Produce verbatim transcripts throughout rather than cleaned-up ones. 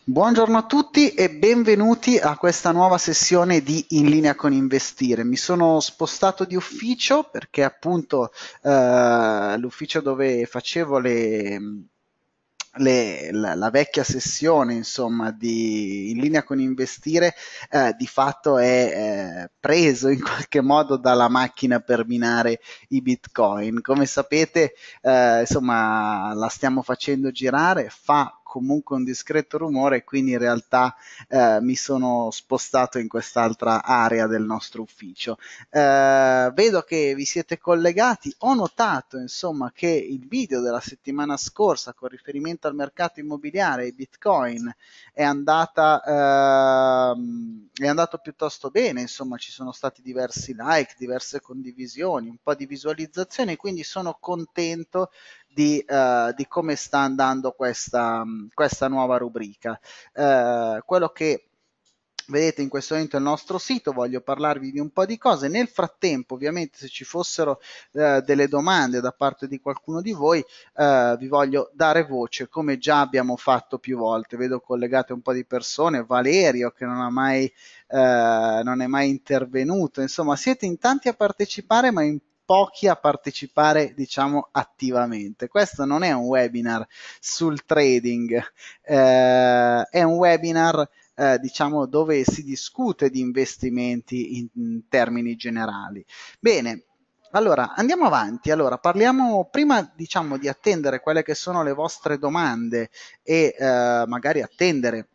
Buongiorno a tutti e benvenuti a questa nuova sessione di In linea con Investire. Mi sono spostato di ufficio perché appunto eh, l'ufficio dove facevo le, le- la, la vecchia sessione, insomma, di In linea con Investire, eh, di fatto è eh, preso in qualche modo dalla macchina per minare i Bitcoin. Come sapete, eh, insomma, la stiamo facendo girare, fa comunque un discreto rumore e quindi in realtà eh, mi sono spostato in quest'altra area del nostro ufficio. Eh, vedo che vi siete collegati, ho notato insomma che il video della settimana scorsa con riferimento al mercato immobiliare e Bitcoin è andata ehm, è andato piuttosto bene, insomma ci sono stati diversi like, diverse condivisioni, un po' di visualizzazioni, quindi sono contento di, eh, di come sta andando questa, questa nuova rubrica. Eh, quello che vedete in questo momento il nostro sito, voglio parlarvi di un po' di cose. Nel frattempo, ovviamente, se ci fossero eh, delle domande da parte di qualcuno di voi, eh, vi voglio dare voce, come già abbiamo fatto più volte. Vedo collegate un po' di persone, Valerio che non ha mai, eh, non è mai intervenuto. Insomma, siete in tanti a partecipare, ma in pochi a partecipare, diciamo, attivamente. Questo non è un webinar sul trading, eh, è un webinar eh, diciamo dove si discute di investimenti in, in termini generali. Bene, allora andiamo avanti. Allora, parliamo prima, diciamo, di attendere quelle che sono le vostre domande e eh, magari attendere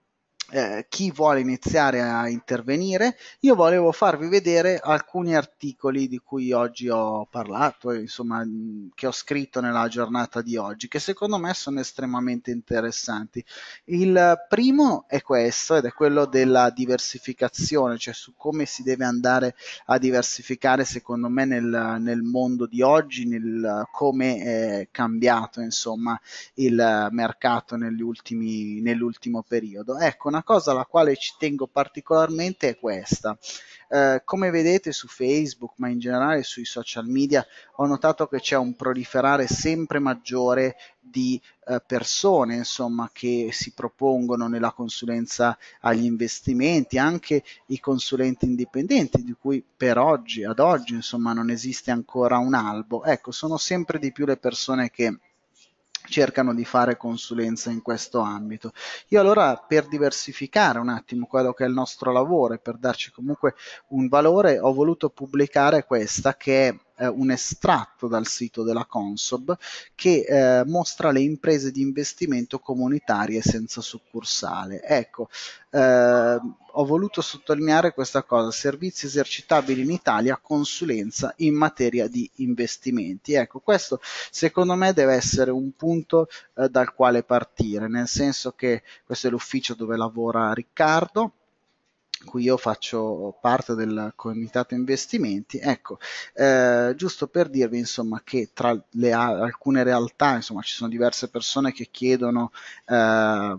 eh, chi vuole iniziare a intervenire. Io volevo farvi vedere alcuni articoli di cui oggi ho parlato, e, insomma, mh, che ho scritto nella giornata di oggi, che secondo me sono estremamente interessanti. Il primo è questo, ed è quello della diversificazione, cioè su come si deve andare a diversificare, secondo me, nel, nel mondo di oggi, nel come è cambiato, insomma, il mercato negli ultimi, nell'ultimo periodo. Ecco, una cosa alla quale ci tengo particolarmente è questa. Eh, come vedete su Facebook, ma in generale sui social media, ho notato che c'è un proliferare sempre maggiore di eh, persone, insomma, che si propongono nella consulenza agli investimenti, anche i consulenti indipendenti, di cui per oggi, ad oggi, insomma, non esiste ancora un albo. Ecco, sono sempre di più le persone che cercano di fare consulenza in questo ambito. Io allora, per diversificare un attimo quello che è il nostro lavoro e per darci comunque un valore, ho voluto pubblicare questa che è eh, un estratto dal sito della Consob che eh, mostra le imprese di investimento comunitarie senza succursale. Ecco, eh, ho voluto sottolineare questa cosa: servizi esercitabili in Italia, consulenza in materia di investimenti. Ecco, questo secondo me deve essere un punto eh, dal quale partire, nel senso che questo è l'ufficio dove lavora Riccardo, cui io faccio parte del comitato investimenti. Ecco, eh, giusto per dirvi insomma che tra le alcune realtà, insomma, ci sono diverse persone che chiedono eh,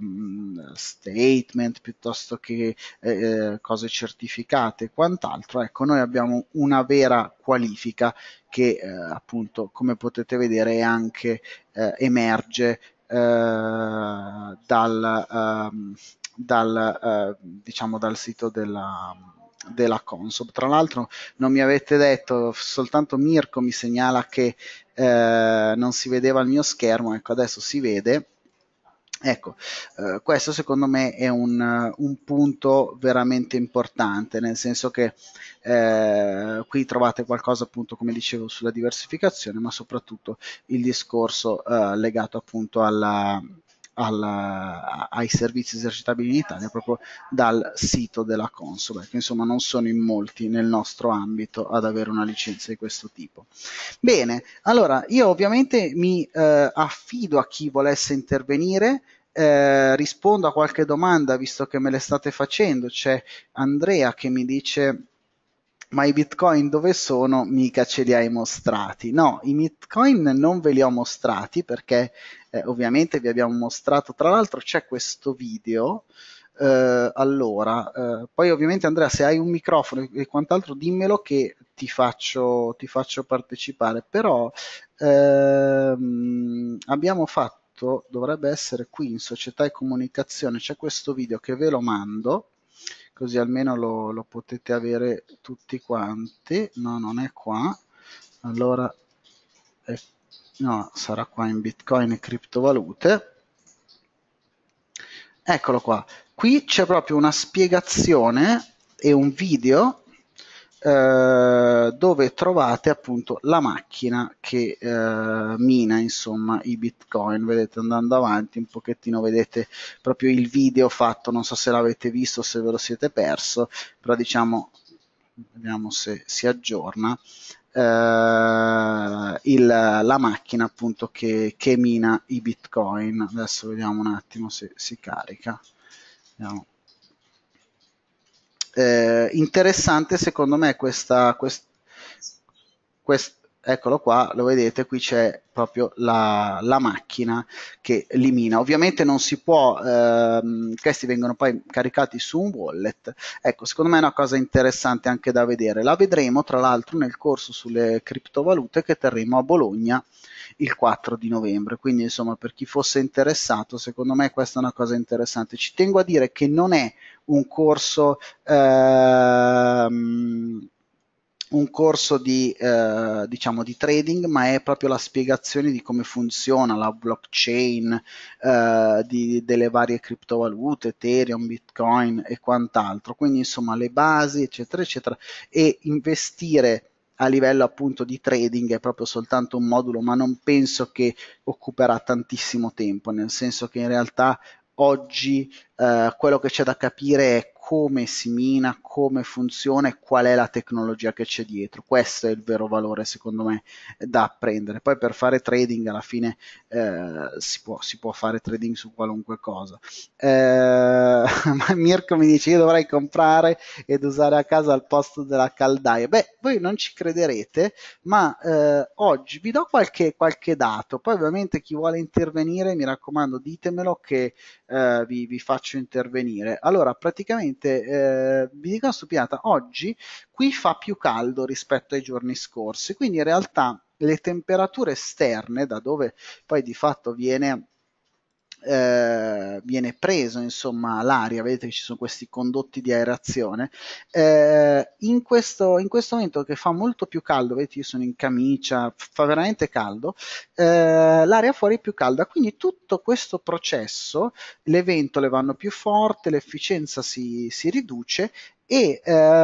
statement piuttosto che eh, cose certificate e quant'altro. Ecco, noi abbiamo una vera qualifica che eh, appunto, come potete vedere, anche eh, emerge eh, dal, ehm, dal, eh, diciamo, dal sito della, della Consob. Tra l'altro non mi avete detto, soltanto Mirko mi segnala che eh, non si vedeva il mio schermo, ecco adesso si vede. Ecco, eh, questo secondo me è un, un punto veramente importante, nel senso che eh, qui trovate qualcosa, appunto, come dicevo, sulla diversificazione, ma soprattutto il discorso eh, legato appunto alla, alla, ai servizi esercitabili in Italia proprio dal sito della Consob. Ecco, insomma, non sono in molti nel nostro ambito ad avere una licenza di questo tipo. Bene, allora io ovviamente mi eh, affido a chi volesse intervenire, eh, rispondo a qualche domanda visto che me le state facendo. C'è Andrea che mi dice: ma i bitcoin dove sono? Mica ce li hai mostrati. No, i bitcoin non ve li ho mostrati perché eh, ovviamente vi abbiamo mostrato, tra l'altro c'è questo video. Eh, allora, eh, poi ovviamente Andrea, se hai un microfono e quant'altro dimmelo che ti faccio, ti faccio partecipare, però ehm, abbiamo fatto fatto dovrebbe essere qui in società e comunicazione, c'è questo video che ve lo mando, così almeno lo, lo potete avere tutti quanti. No, non è qua, allora è, no, sarà qua in Bitcoin e criptovalute. Eccolo qua, qui c'è proprio una spiegazione e un video eh, dove trovate appunto la macchina che eh, mina insomma i bitcoin. Vedete, andando avanti un pochettino vedete proprio il video fatto, non so se l'avete visto, se ve lo siete perso, però diciamo, vediamo se si aggiorna, eh, il, la macchina appunto che, che mina i bitcoin. Adesso vediamo un attimo se si carica. Vediamo. Eh, interessante secondo me questa, quest, quest, eccolo qua, lo vedete, qui c'è proprio la, la macchina che li mina. Ovviamente non si può, ehm, questi vengono poi caricati su un wallet. Ecco, secondo me è una cosa interessante anche da vedere. La vedremo tra l'altro nel corso sulle criptovalute che terremo a Bologna il quattro di novembre, quindi insomma per chi fosse interessato, secondo me questa è una cosa interessante. Ci tengo a dire che non è un corso ehm, un corso di, eh, diciamo, di trading, ma è proprio la spiegazione di come funziona la blockchain, eh, di, delle varie criptovalute, Ethereum, Bitcoin e quant'altro. Quindi insomma le basi, eccetera, eccetera, e investire a livello appunto di trading è proprio soltanto un modulo, ma non penso che occuperà tantissimo tempo, nel senso che in realtà oggi eh, quello che c'è da capire è come si mina, come funziona e qual è la tecnologia che c'è dietro. Questo è il vero valore, secondo me, da apprendere. Poi per fare trading alla fine eh, si, può, si può fare trading su qualunque cosa. Eh, Mirko mi dice io dovrei comprare ed usare a casa al posto della caldaia. Beh, voi non ci crederete, ma eh, oggi vi do qualche, qualche dato. Poi ovviamente chi vuole intervenire, mi raccomando, ditemelo che eh, vi, vi faccio intervenire. Allora, praticamente eh, vi dico una stupidata, oggi qui fa più caldo rispetto ai giorni scorsi, quindi in realtà le temperature esterne, da dove poi di fatto viene eh, viene preso insomma l'aria, vedete che ci sono questi condotti di aerazione, eh, in, questo, in questo momento che fa molto più caldo, vedete io sono in camicia, fa veramente caldo, eh, l'aria fuori è più calda, quindi tutto questo processo, le ventole vanno più forte, l'efficienza si, si riduce e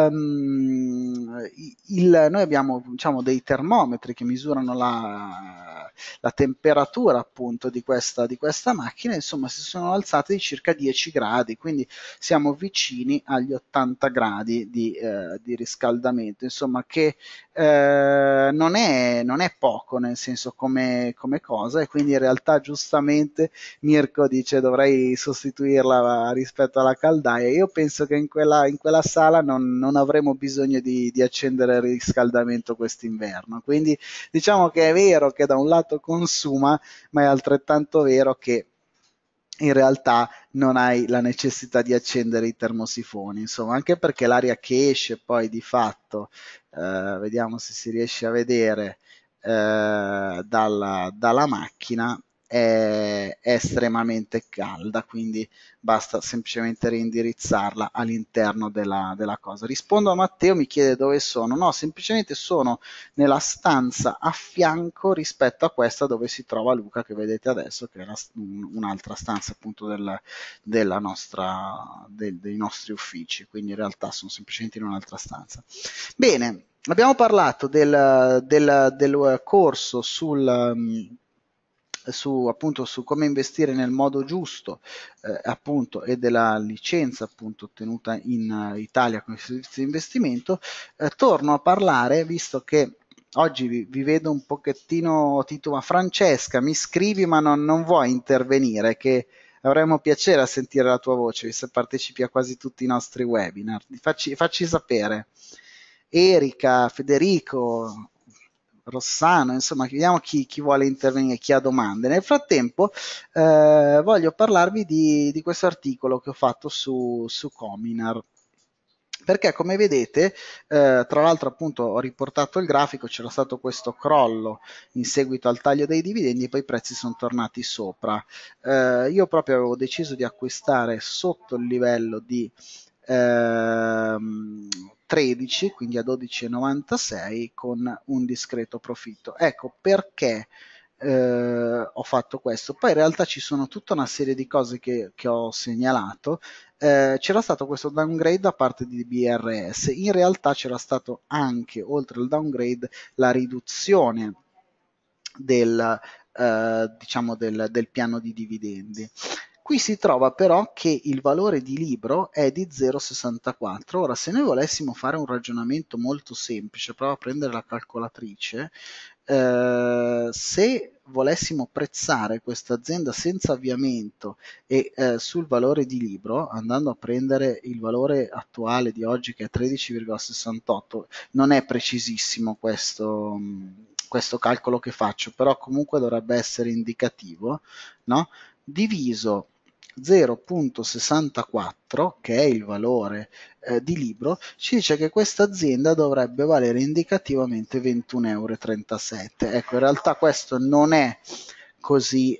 ehm, il, noi abbiamo diciamo, dei termometri che misurano la, la temperatura appunto di questa, di questa macchina, insomma si sono alzate di circa dieci gradi, quindi siamo vicini agli ottanta gradi di, eh, di riscaldamento, insomma che eh, non, è, non è poco nel senso come, come cosa, e quindi in realtà giustamente Mirko dice dovrei sostituirla rispetto alla caldaia. Io penso che in quella, in quella sala non, non avremo bisogno di, di accendere il riscaldamento quest'inverno, quindi diciamo che è vero che da un lato consuma, ma è altrettanto vero che in realtà non hai la necessità di accendere i termosifoni, insomma, anche perché l'aria che esce poi di fatto, eh, vediamo se si riesce a vedere, eh, dalla, dalla macchina è, è estremamente calda, quindi basta semplicemente reindirizzarla all'interno della, della cosa. Rispondo a Matteo, mi chiede dove sono, no, semplicemente sono nella stanza a fianco rispetto a questa dove si trova Luca, che vedete adesso, che è la, un'altra stanza appunto del, della nostra, del, dei nostri uffici, quindi in realtà sono semplicemente in un'altra stanza. Bene, abbiamo parlato del, del, del corso sul su appunto su come investire nel modo giusto, eh, appunto, e della licenza appunto ottenuta in uh, Italia con i servizi di investimento. Eh, torno a parlare, visto che oggi vi, vi vedo un pochettino tituma. Francesca, mi scrivi ma non, non vuoi intervenire, che avremmo piacere a sentire la tua voce, visto che partecipi a quasi tutti i nostri webinar. Facci, facci sapere. Erika, Federico, Rossano, insomma, vediamo chi, chi vuole intervenire, chi ha domande. Nel frattempo eh, voglio parlarvi di, di questo articolo che ho fatto su, su Cominar. perché come vedete, eh, tra l'altro appunto ho riportato il grafico, c'era stato questo crollo in seguito al taglio dei dividendi e poi i prezzi sono tornati sopra. Eh, io proprio avevo deciso di acquistare sotto il livello di ehm, tredici, quindi a dodici virgola novantasei con un discreto profitto. Ecco perché eh, ho fatto questo. Poi in realtà ci sono tutta una serie di cose che, che ho segnalato. Eh, c'era stato questo downgrade da parte di B R S, in realtà c'era stato anche, oltre al downgrade, la riduzione del, eh, diciamo del, del piano di dividendi. Qui si trova però che il valore di libro è di zero virgola sessantaquattro. Ora, se noi volessimo fare un ragionamento molto semplice, provo a prendere la calcolatrice, eh, se volessimo prezzare questa azienda senza avviamento e eh, sul valore di libro, andando a prendere il valore attuale di oggi che è tredici virgola sessantotto, non è precisissimo questo, questo calcolo che faccio, però comunque dovrebbe essere indicativo, no? Diviso zero virgola sessantaquattro, che è il valore eh, di libro, ci dice che questa azienda dovrebbe valere indicativamente ventuno virgola trentasette euro. Ecco, in realtà questo non è così,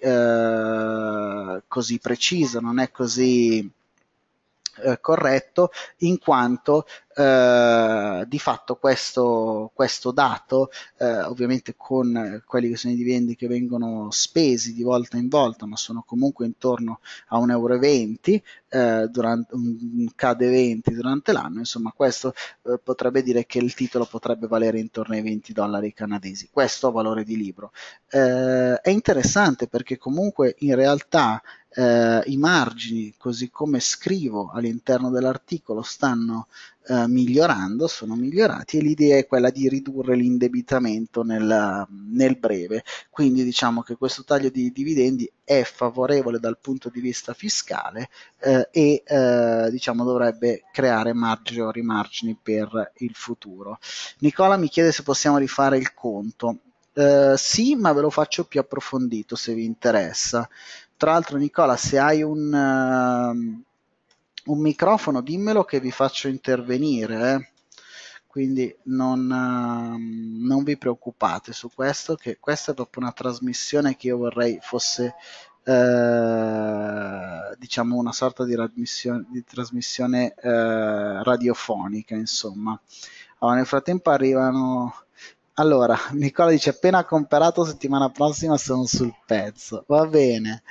eh, così preciso, non è così eh, corretto, in quanto eh, di fatto questo, questo dato, eh, ovviamente con quelli che sono i dividendi che vengono spesi di volta in volta, ma sono comunque intorno a un euro e venti eh, durante un cade venti durante l'anno, insomma questo eh, potrebbe dire che il titolo potrebbe valere intorno ai venti dollari canadesi, questo a valore di libro. Eh, è interessante perché comunque in realtà eh, i margini, così come scrivo all'interno dell'articolo, stanno eh, migliorando, sono migliorati e l'idea è quella di ridurre l'indebitamento nel, nel breve. Quindi diciamo che questo taglio di dividendi è favorevole dal punto di vista fiscale eh, e eh, diciamo dovrebbe creare maggiori margini per il futuro. Nicola mi chiede se possiamo rifare il conto. Uh, sì, ma ve lo faccio più approfondito se vi interessa. Tra l'altro, Nicola, se hai un, uh, un microfono, dimmelo che vi faccio intervenire. Eh. Quindi non, uh, non vi preoccupate su questo, che questa è proprio una trasmissione che io vorrei fosse, uh, diciamo, una sorta di, di trasmissione uh, radiofonica, insomma. Allora, nel frattempo arrivano allora, Nicola dice appena comprato, settimana prossima sono sul pezzo. Va bene.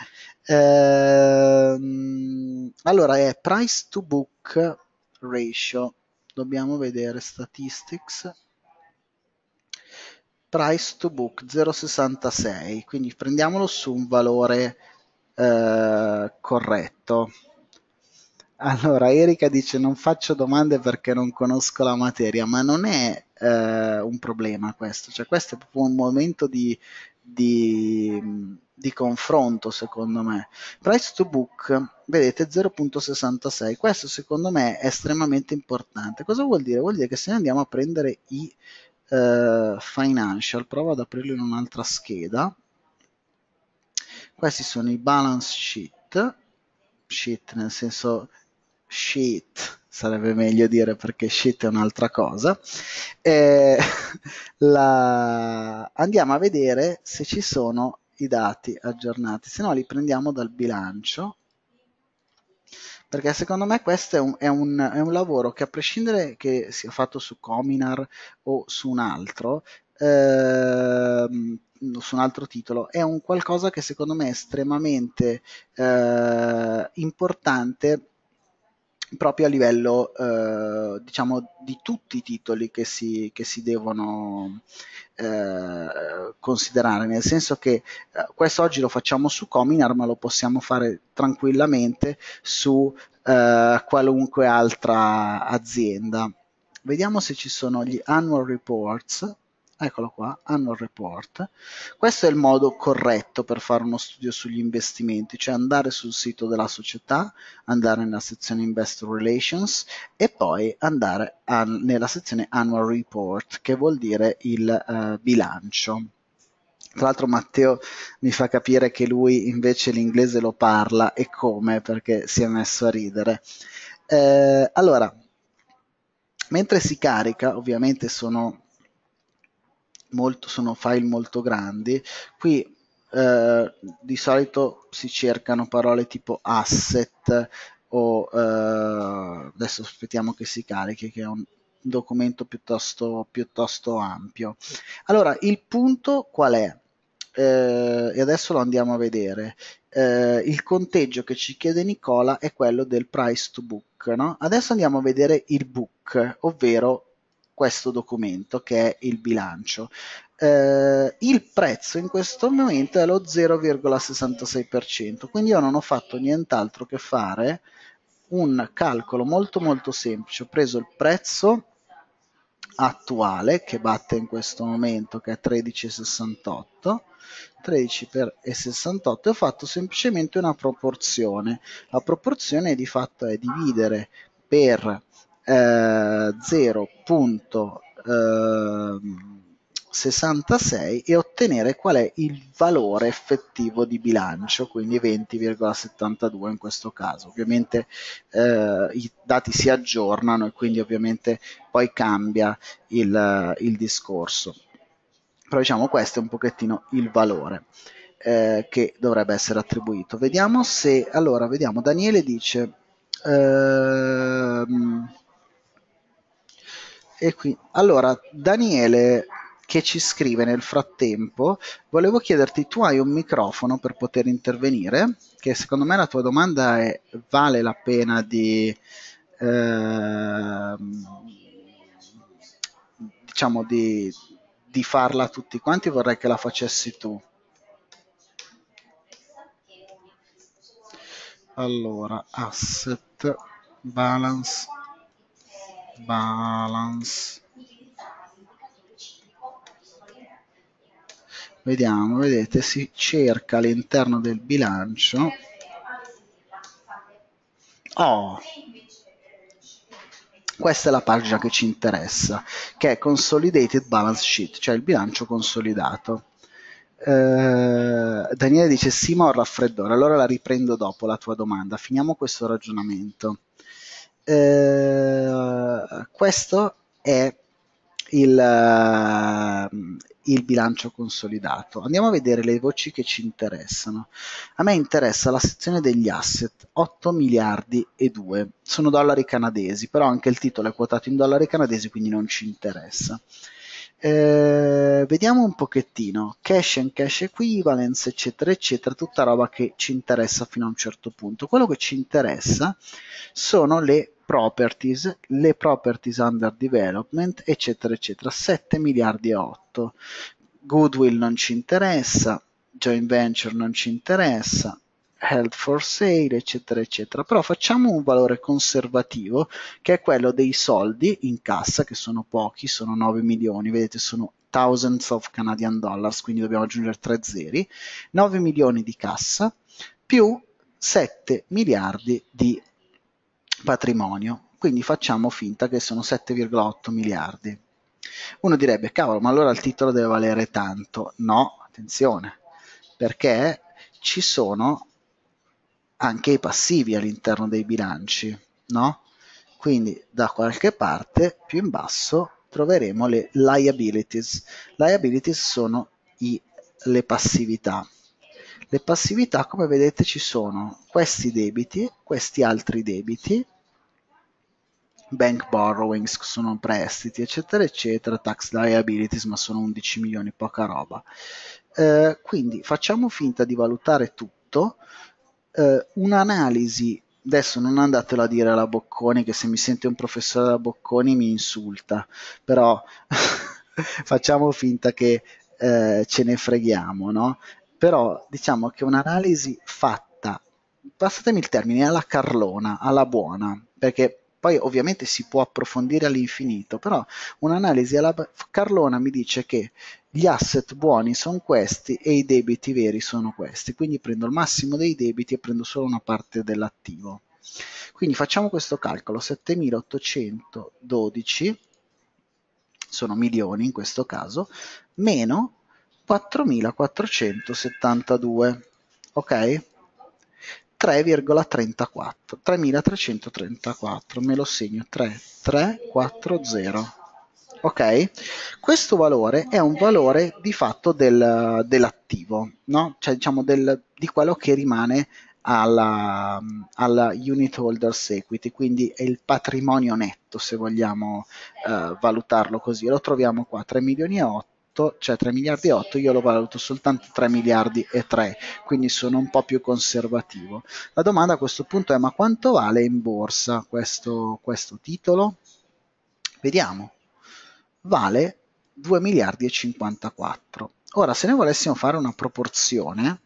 Ehm, allora è price to book ratio. Dobbiamo vedere statistics. Price to book zero virgola sessantasei, quindi prendiamolo su un valore eh, corretto. Allora, Erika dice non faccio domande perché non conosco la materia, ma non è eh, un problema questo, cioè questo è proprio un momento di, di, di confronto secondo me. Price to book, vedete zero virgola sessantasei, questo secondo me è estremamente importante. Cosa vuol dire? Vuol dire che se noi andiamo a prendere i eh, financial, provo ad aprirlo in un'altra scheda, questi sono i balance sheet, sheet nel senso sheet sarebbe meglio dire perché sheet è un'altra cosa. Eh, la... Andiamo a vedere se ci sono i dati aggiornati, se no li prendiamo dal bilancio, perché secondo me questo è un, è un, è un lavoro che a prescindere che sia fatto su Cominar o su un altro, ehm, su un altro titolo, è un qualcosa che secondo me è estremamente eh, importante proprio a livello eh, diciamo di tutti i titoli che si, che si devono eh, considerare, nel senso che eh, questo oggi lo facciamo su Cominar, ma lo possiamo fare tranquillamente su eh, qualunque altra azienda. Vediamo se ci sono gli annual reports. Eccolo qua, annual report. Questo è il modo corretto per fare uno studio sugli investimenti, cioè andare sul sito della società, andare nella sezione Investor Relations e poi andare a, nella sezione Annual Report, che vuol dire il uh, bilancio. Tra l'altro Matteo mi fa capire che lui invece l'inglese lo parla e come, perché si è messo a ridere. Eh, allora, Mentre si carica, ovviamente sono, molto, sono file molto grandi, qui eh, di solito si cercano parole tipo asset o eh, adesso aspettiamo che si carichi, che è un documento piuttosto, piuttosto ampio. Allora, il punto qual è? Eh, e adesso lo andiamo a vedere. Eh, il conteggio che ci chiede Nicola è quello del price to book, no? Adesso andiamo a vedere il book, ovvero questo documento che è il bilancio. Eh, il prezzo in questo momento è lo zero virgola sessantasei per cento, quindi io non ho fatto nient'altro che fare un calcolo molto molto semplice. Ho preso il prezzo attuale che batte in questo momento, che è tredici virgola sessantotto, tredici per sessantotto, e ho fatto semplicemente una proporzione. La proporzione di fatto è dividere per eh, zero virgola sessantasei e ottenere qual è il valore effettivo di bilancio, quindi venti virgola settantadue in questo caso. Ovviamente eh, i dati si aggiornano e quindi ovviamente poi cambia il, il discorso. Però diciamo questo è un pochettino il valore eh, che dovrebbe essere attribuito. Vediamo se, allora, vediamo, Daniele dice, ehm, e qui, allora, Daniele che ci scrive nel frattempo, volevo chiederti, tu hai un microfono per poter intervenire? Che secondo me la tua domanda è, vale la pena di, ehm, diciamo, di, di farla a tutti quanti, vorrei che la facessi tu. Allora, asset, balance, balance. Vediamo, vedete, si cerca all'interno del bilancio. Oh, questa è la pagina che ci interessa, che è Consolidated Balance Sheet, cioè il bilancio consolidato. Eh, Daniele dice sì, ma ho raffreddore. Allora la riprendo dopo la tua domanda. Finiamo questo ragionamento. Eh, questo è il, uh, il bilancio consolidato. Andiamo a vedere le voci che ci interessano. A me interessa la sezione degli asset, otto miliardi e due. Sono dollari canadesi, però anche il titolo è quotato in dollari canadesi, quindi non ci interessa. Eh, vediamo un pochettino, cash and cash equivalence, eccetera, eccetera, tutta roba che ci interessa fino a un certo punto. Quello che ci interessa sono le properties, le properties under development, eccetera, eccetera, sette miliardi e otto. Goodwill non ci interessa, joint venture non ci interessa, held for sale, eccetera, eccetera. Però facciamo un valore conservativo, che è quello dei soldi in cassa, che sono pochi, sono nove milioni, vedete, sono thousands of Canadian dollars, quindi dobbiamo aggiungere tre zeri, nove milioni di cassa, più sette miliardi di patrimonio. Quindi facciamo finta che sono sette virgola otto miliardi. Uno direbbe, cavolo, ma allora il titolo deve valere tanto. No, attenzione, perché ci sono anche i passivi all'interno dei bilanci, no? Quindi da qualche parte più in basso troveremo le liabilities. Liabilities sono i, le passività. Le passività, come vedete, ci sono questi debiti, questi altri debiti, bank borrowings sono prestiti, eccetera, eccetera, tax liabilities, ma sono undici milioni, poca roba. Eh, quindi facciamo finta di valutare tutto. Eh, un'analisi, adesso non andatelo a dire alla Bocconi, che se mi sente un professore della Bocconi mi insulta, però facciamo finta che eh, ce ne freghiamo, no? Però diciamo che un'analisi fatta, passatemi il termine, alla carlona, alla buona, perché poi ovviamente si può approfondire all'infinito, però un'analisi alla carlona mi dice che gli asset buoni sono questi e i debiti veri sono questi, quindi prendo il massimo dei debiti e prendo solo una parte dell'attivo. Quindi facciamo questo calcolo, settemilaottocentododici, sono milioni in questo caso, meno quattromilaquattrocentosettantadue, ok? tre virgola trentaquattro, tremilatrecentotrentaquattro, me lo segno, tre tre quattro zero. Ok? Questo valore è un valore di fatto del, dell'attivo, no? Cioè diciamo del, di quello che rimane alla, alla unit holders equity, quindi è il patrimonio netto se vogliamo eh, valutarlo così. Lo troviamo qua, tre milioni e otto, cioè tre miliardi e otto, io lo valuto soltanto tre miliardi e tre, quindi sono un po' più conservativo. La domanda a questo punto è: ma quanto vale in borsa questo, questo titolo? Vediamo. Vale due miliardi e cinquantaquattro. Ora, se noi volessimo fare una proporzione,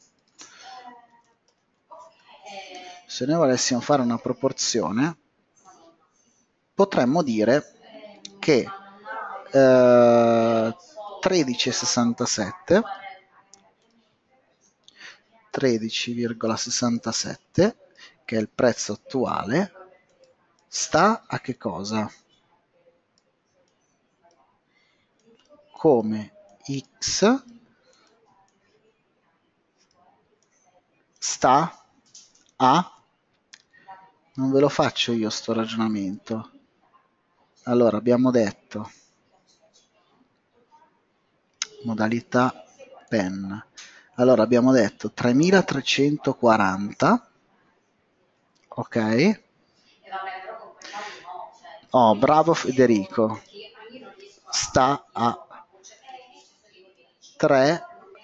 se noi volessimo fare una proporzione, potremmo dire che eh, tredici virgola sessantasette tredici virgola sessantasette, che è il prezzo attuale, sta a che cosa? Come X sta a... Non ve lo faccio io sto ragionamento. Allora, abbiamo detto modalità pen. Allora, abbiamo detto tremilatrecentoquaranta, ok? Oh, bravo Federico. Sta a tre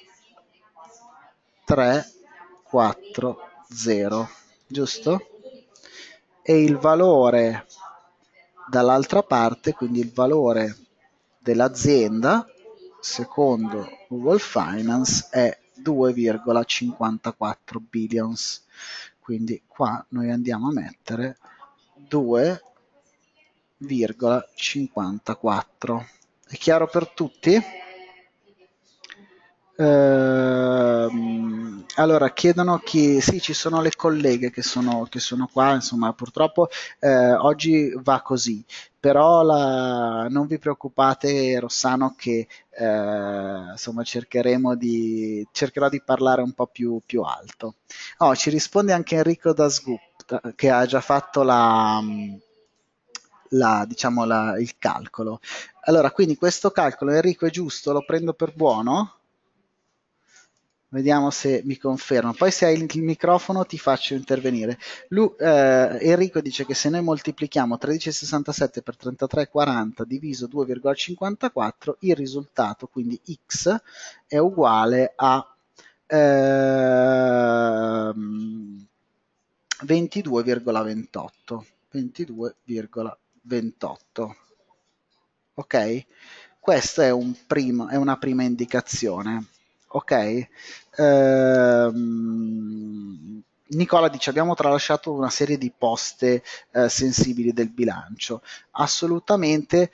tre quattro zero, giusto? E il valore dall'altra parte, quindi il valore dell'azienda, secondo Google Finance, è due virgola cinquantaquattro billions. Quindi qua noi andiamo a mettere due virgola cinquantaquattro. È chiaro per tutti? Ehm, allora, chiedono chi... Sì, ci sono le colleghe che sono, che sono qua, insomma, purtroppo eh, oggi va così, però la... non vi preoccupate, Rossano, che eh, insomma cercheremo di... cercherò di parlare un po' più, più alto. Oh, ci risponde anche Enrico Dasgupta, che ha già fatto la... la, diciamo, la, il calcolo. Allora, quindi questo calcolo, Enrico, è giusto? Lo prendo per buono? Vediamo se mi conferma. Poi se hai il, il microfono ti faccio intervenire. Lu, eh, Enrico dice che se noi moltiplichiamo tredici virgola sessantasette per trentatré virgola quaranta diviso due virgola cinquantaquattro, il risultato, quindi x, è uguale a ehm, ventidue virgola ventotto. ventidue virgola ventotto. Ok? Questa è, un primo, è una prima indicazione. Ok? Ehm, Nicola dice: abbiamo tralasciato una serie di poste eh, sensibili del bilancio. Assolutamente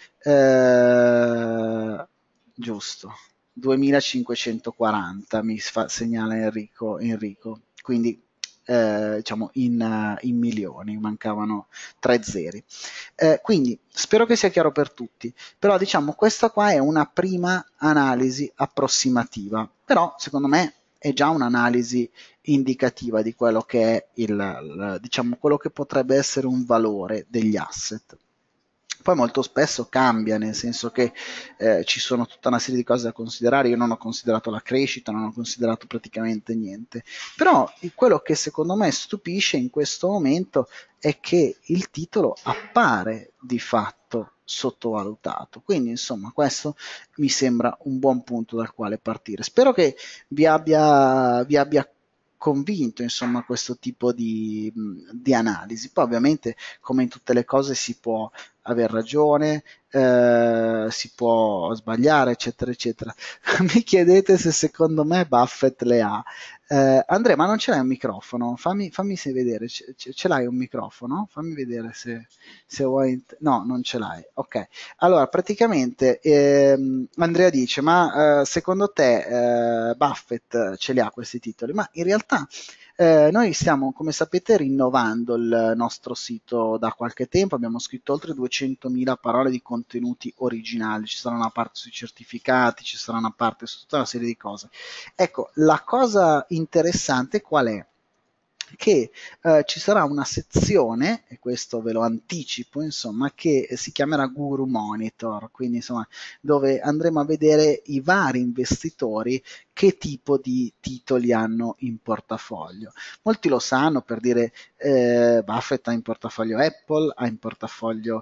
eh, giusto. duemilacinquecentoquaranta mi fa, segnala Enrico, Enrico. Quindi eh, diciamo in, in milioni, mancavano tre zeri. Eh, quindi spero che sia chiaro per tutti, però diciamo questa qua è una prima analisi approssimativa, però secondo me è già un'analisi indicativa di quello che è il, il, diciamo, quello che potrebbe essere un valore degli asset. Poi molto spesso cambia, nel senso che eh, ci sono tutta una serie di cose da considerare. Io non ho considerato la crescita, non ho considerato praticamente niente. Però quello che secondo me stupisce in questo momento è che il titolo appare di fatto sottovalutato. Quindi, insomma, questo mi sembra un buon punto dal quale partire. Spero che vi abbia, vi abbia convinto, insomma, questo tipo di, di analisi. Poi, ovviamente, come in tutte le cose, si può aver ragione, eh, si può sbagliare, eccetera, eccetera. Mi chiedete se secondo me Buffett le ha. Eh, Andrea, ma non ce l'hai un microfono? Fammi, fammi se vedere, ce, ce, ce l'hai un microfono? Fammi vedere se, se vuoi... No, non ce l'hai. Ok. Allora, praticamente ehm, Andrea dice, ma eh, secondo te eh, Buffett ce li ha questi titoli? Ma in realtà eh, noi stiamo, come sapete, rinnovando il nostro sito da qualche tempo, abbiamo scritto oltre duecentomila parole di contenuti originali, ci sarà una parte sui certificati, ci sarà una parte su tutta una serie di cose. Ecco, la cosa interessante qual è? che eh, ci sarà una sezione, e questo ve lo anticipo, insomma, che si chiamerà Guru Monitor, quindi insomma dove andremo a vedere i vari investitori che tipo di titoli hanno in portafoglio. Molti lo sanno, per dire eh, Buffett ha in portafoglio Apple, ha in portafoglio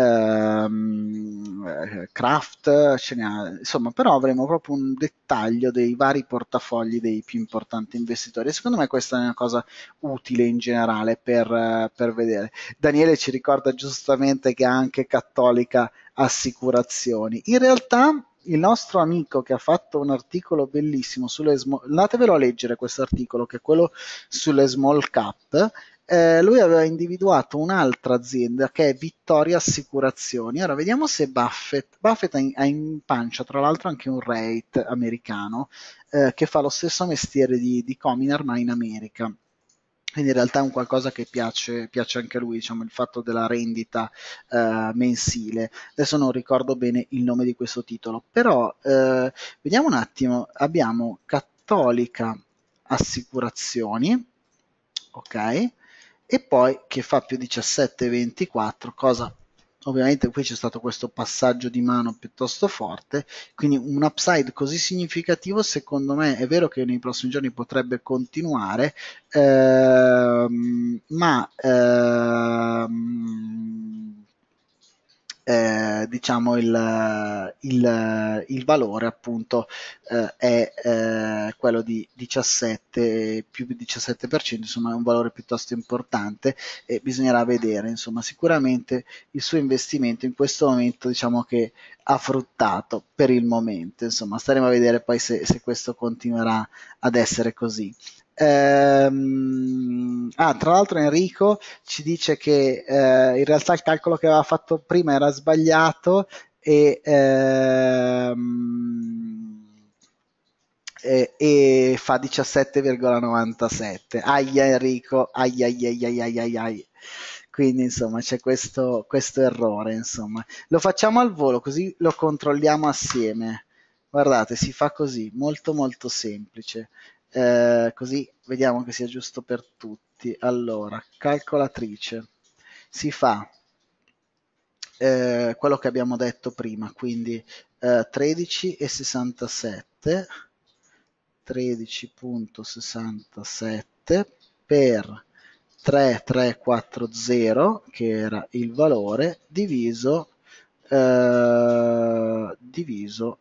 ehm, eh, Kraft, ce ne ha, insomma, però avremo proprio un dettaglio dei vari portafogli dei più importanti investitori. E secondo me questa è una cosa utile in generale per, eh, per vedere. Daniele ci ricorda giustamente che ha anche Cattolica Assicurazioni. In realtà il nostro amico che ha fatto un articolo bellissimo sulle small, andatevelo a leggere questo articolo che è quello sulle small cap, eh, lui aveva individuato un'altra azienda che è Vittoria Assicurazioni. Ora vediamo se Buffett, Buffett ha in, ha in pancia tra l'altro anche un rate americano eh, che fa lo stesso mestiere di, di Cominar ma in America. Quindi in realtà è un qualcosa che piace, piace anche a lui, diciamo, il fatto della rendita eh, mensile. Adesso non ricordo bene il nome di questo titolo, però eh, vediamo un attimo, abbiamo Cattolica Assicurazioni, ok? E poi che fa più diciassette virgola ventiquattro, cosa ovviamente qui c'è stato questo passaggio di mano piuttosto forte, quindi un upside così significativo secondo me è vero che nei prossimi giorni potrebbe continuare, ehm, ma ehm, eh, diciamo il, il, il valore appunto eh, è eh, quello di diciassette più di diciassette per cento, insomma è un valore piuttosto importante e bisognerà vedere, insomma sicuramente il suo investimento in questo momento diciamo che ha fruttato per il momento, insomma staremo a vedere poi se, se questo continuerà ad essere così. Ehm, ah, tra l'altro Enrico ci dice che eh, in realtà il calcolo che aveva fatto prima era sbagliato e, ehm, e, e fa diciassette virgola novantasette. Aia Enrico, ai ai ai ai ai ai ai. Quindi insomma c'è questo, questo errore, insomma. Lo facciamo al volo così lo controlliamo assieme. Guardate, si fa così, molto molto semplice. Eh, così vediamo che sia giusto per tutti. Allora, calcolatrice, si fa eh, quello che abbiamo detto prima, quindi eh, tredici virgola sessantasette, tredici virgola sessantasette per tre virgola trecentoquaranta, che era il valore, diviso, eh, diviso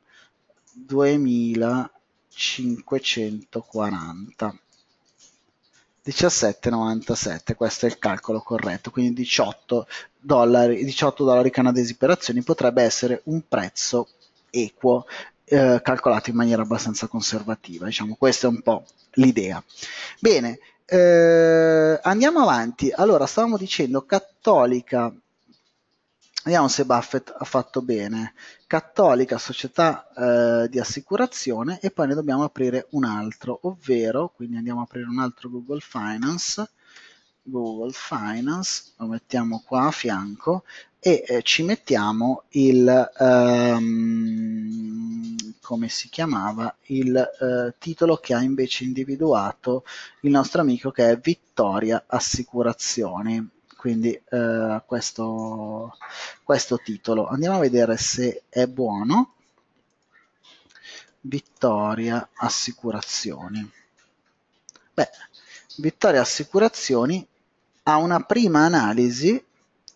duemilacinquecentoquaranta. diciassette virgola novantasette, questo è il calcolo corretto, quindi diciotto dollari, diciotto dollari canadesi per azioni potrebbe essere un prezzo equo, eh, calcolato in maniera abbastanza conservativa, diciamo, questa è un po' l'idea. Bene, eh, andiamo avanti. Allora, stavamo dicendo Cattolica, vediamo se Buffett ha fatto bene. Cattolica, società eh, di assicurazione, e poi ne dobbiamo aprire un altro, ovvero, quindi andiamo a aprire un altro Google Finance, Google Finance, lo mettiamo qua a fianco e eh, ci mettiamo il, ehm, come si chiamava, il eh, titolo che ha invece individuato il nostro amico che è Vittoria Assicurazioni, quindi eh, questo, questo titolo. Andiamo a vedere se è buono. Vittoria Assicurazioni. Beh, Vittoria Assicurazioni a una prima analisi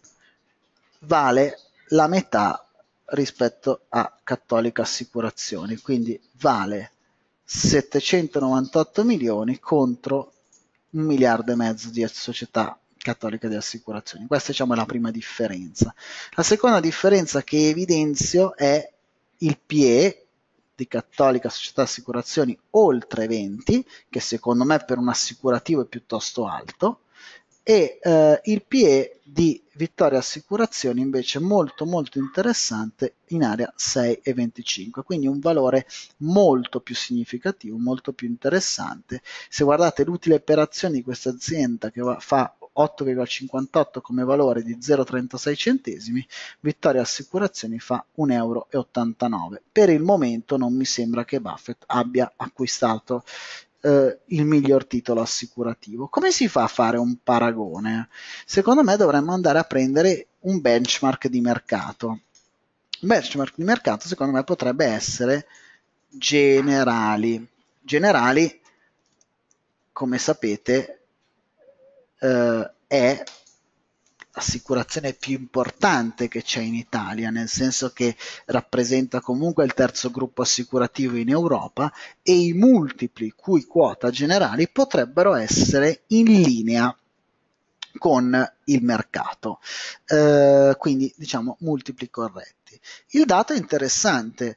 vale la metà rispetto a Cattolica Assicurazioni, quindi vale settecentonovantotto milioni contro un miliardo e mezzo di società cattolica di assicurazioni. Questa diciamo, è la prima differenza. La seconda differenza che evidenzio è il P E di Cattolica Società Assicurazioni oltre venti, che secondo me per un assicurativo è piuttosto alto, e eh, il P E di Vittoria Assicurazioni invece molto molto interessante in area sei virgola venticinque, quindi un valore molto più significativo, molto più interessante. Se guardate l'utile per azione di questa azienda che va, fa otto virgola cinquantotto come valore di zero virgola trentasei centesimi, Vittoria Assicurazioni fa un euro e ottantanove. Per il momento non mi sembra che Buffett abbia acquistato eh, il miglior titolo assicurativo. Come si fa a fare un paragone? Secondo me dovremmo andare a prendere un benchmark di mercato. Un benchmark di mercato secondo me potrebbe essere Generali. Generali, come sapete, eh, è l'assicurazione più importante che c'è in Italia, nel senso che rappresenta comunque il terzo gruppo assicurativo in Europa e i multipli cui quota Generali potrebbero essere in linea con il mercato, eh, quindi diciamo multipli corretti. Il dato è interessante,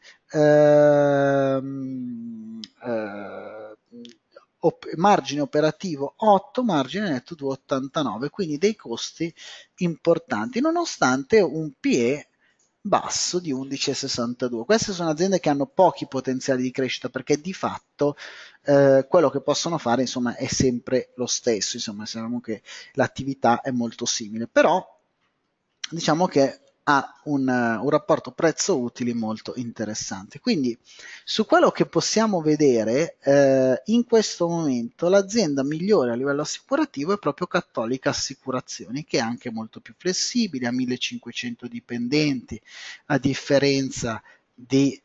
ehm, eh, op- margine operativo otto, margine netto due virgola ottantanove, quindi dei costi importanti, nonostante un P E basso di undici virgola sessantadue. Queste sono aziende che hanno pochi potenziali di crescita perché di fatto eh, quello che possono fare insomma è sempre lo stesso, insomma sappiamo che l'attività è molto simile, però diciamo che ha un, un rapporto prezzo-utili molto interessante. Quindi su quello che possiamo vedere eh, in questo momento l'azienda migliore a livello assicurativo è proprio Cattolica Assicurazioni, che è anche molto più flessibile, ha millecinquecento dipendenti, a differenza di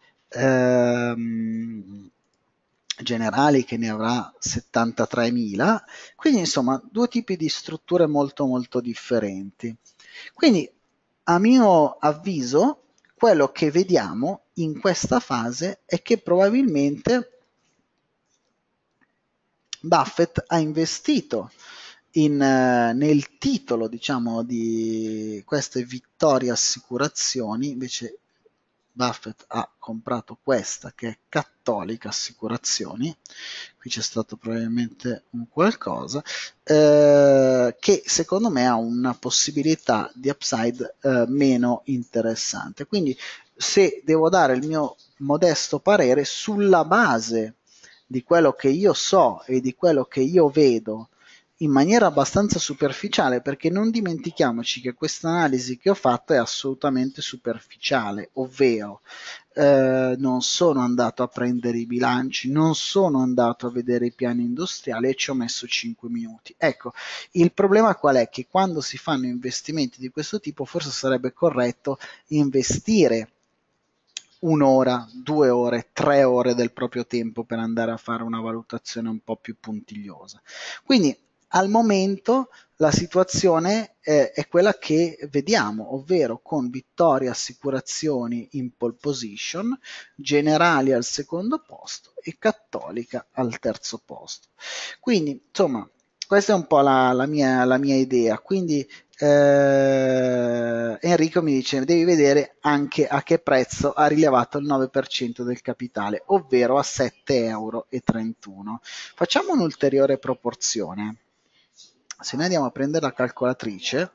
ehm, Generali che ne avrà settantatremila, quindi insomma due tipi di strutture molto molto differenti. Quindi a mio avviso quello che vediamo in questa fase è che probabilmente Buffett ha investito in, eh, nel titolo, diciamo, di queste Vittoria Assicurazioni, invece Buffett ha comprato questa che è Cattolica Assicurazioni, qui c'è stato probabilmente un qualcosa, eh, che secondo me ha una possibilità di upside eh, meno interessante. Quindi se devo dare il mio modesto parere sulla base di quello che io so e di quello che io vedo in maniera abbastanza superficiale, perché non dimentichiamoci che questa analisi che ho fatto è assolutamente superficiale, ovvero eh, non sono andato a prendere i bilanci, non sono andato a vedere i piani industriali e ci ho messo cinque minuti. Ecco, il problema qual è? Che quando si fanno investimenti di questo tipo forse sarebbe corretto investire un'ora, due ore, tre ore del proprio tempo per andare a fare una valutazione un po' più puntigliosa. Quindi al momento la situazione eh, è quella che vediamo, ovvero con Vittoria Assicurazioni in pole position, Generali al secondo posto e Cattolica al terzo posto. Quindi, insomma, questa è un po' la, la, mia, la mia idea. Quindi eh, Enrico mi dice devi vedere anche a che prezzo ha rilevato il nove per cento del capitale, ovvero a sette euro e trentuno. Facciamo un'ulteriore proporzione. Se noi andiamo a prendere la calcolatrice,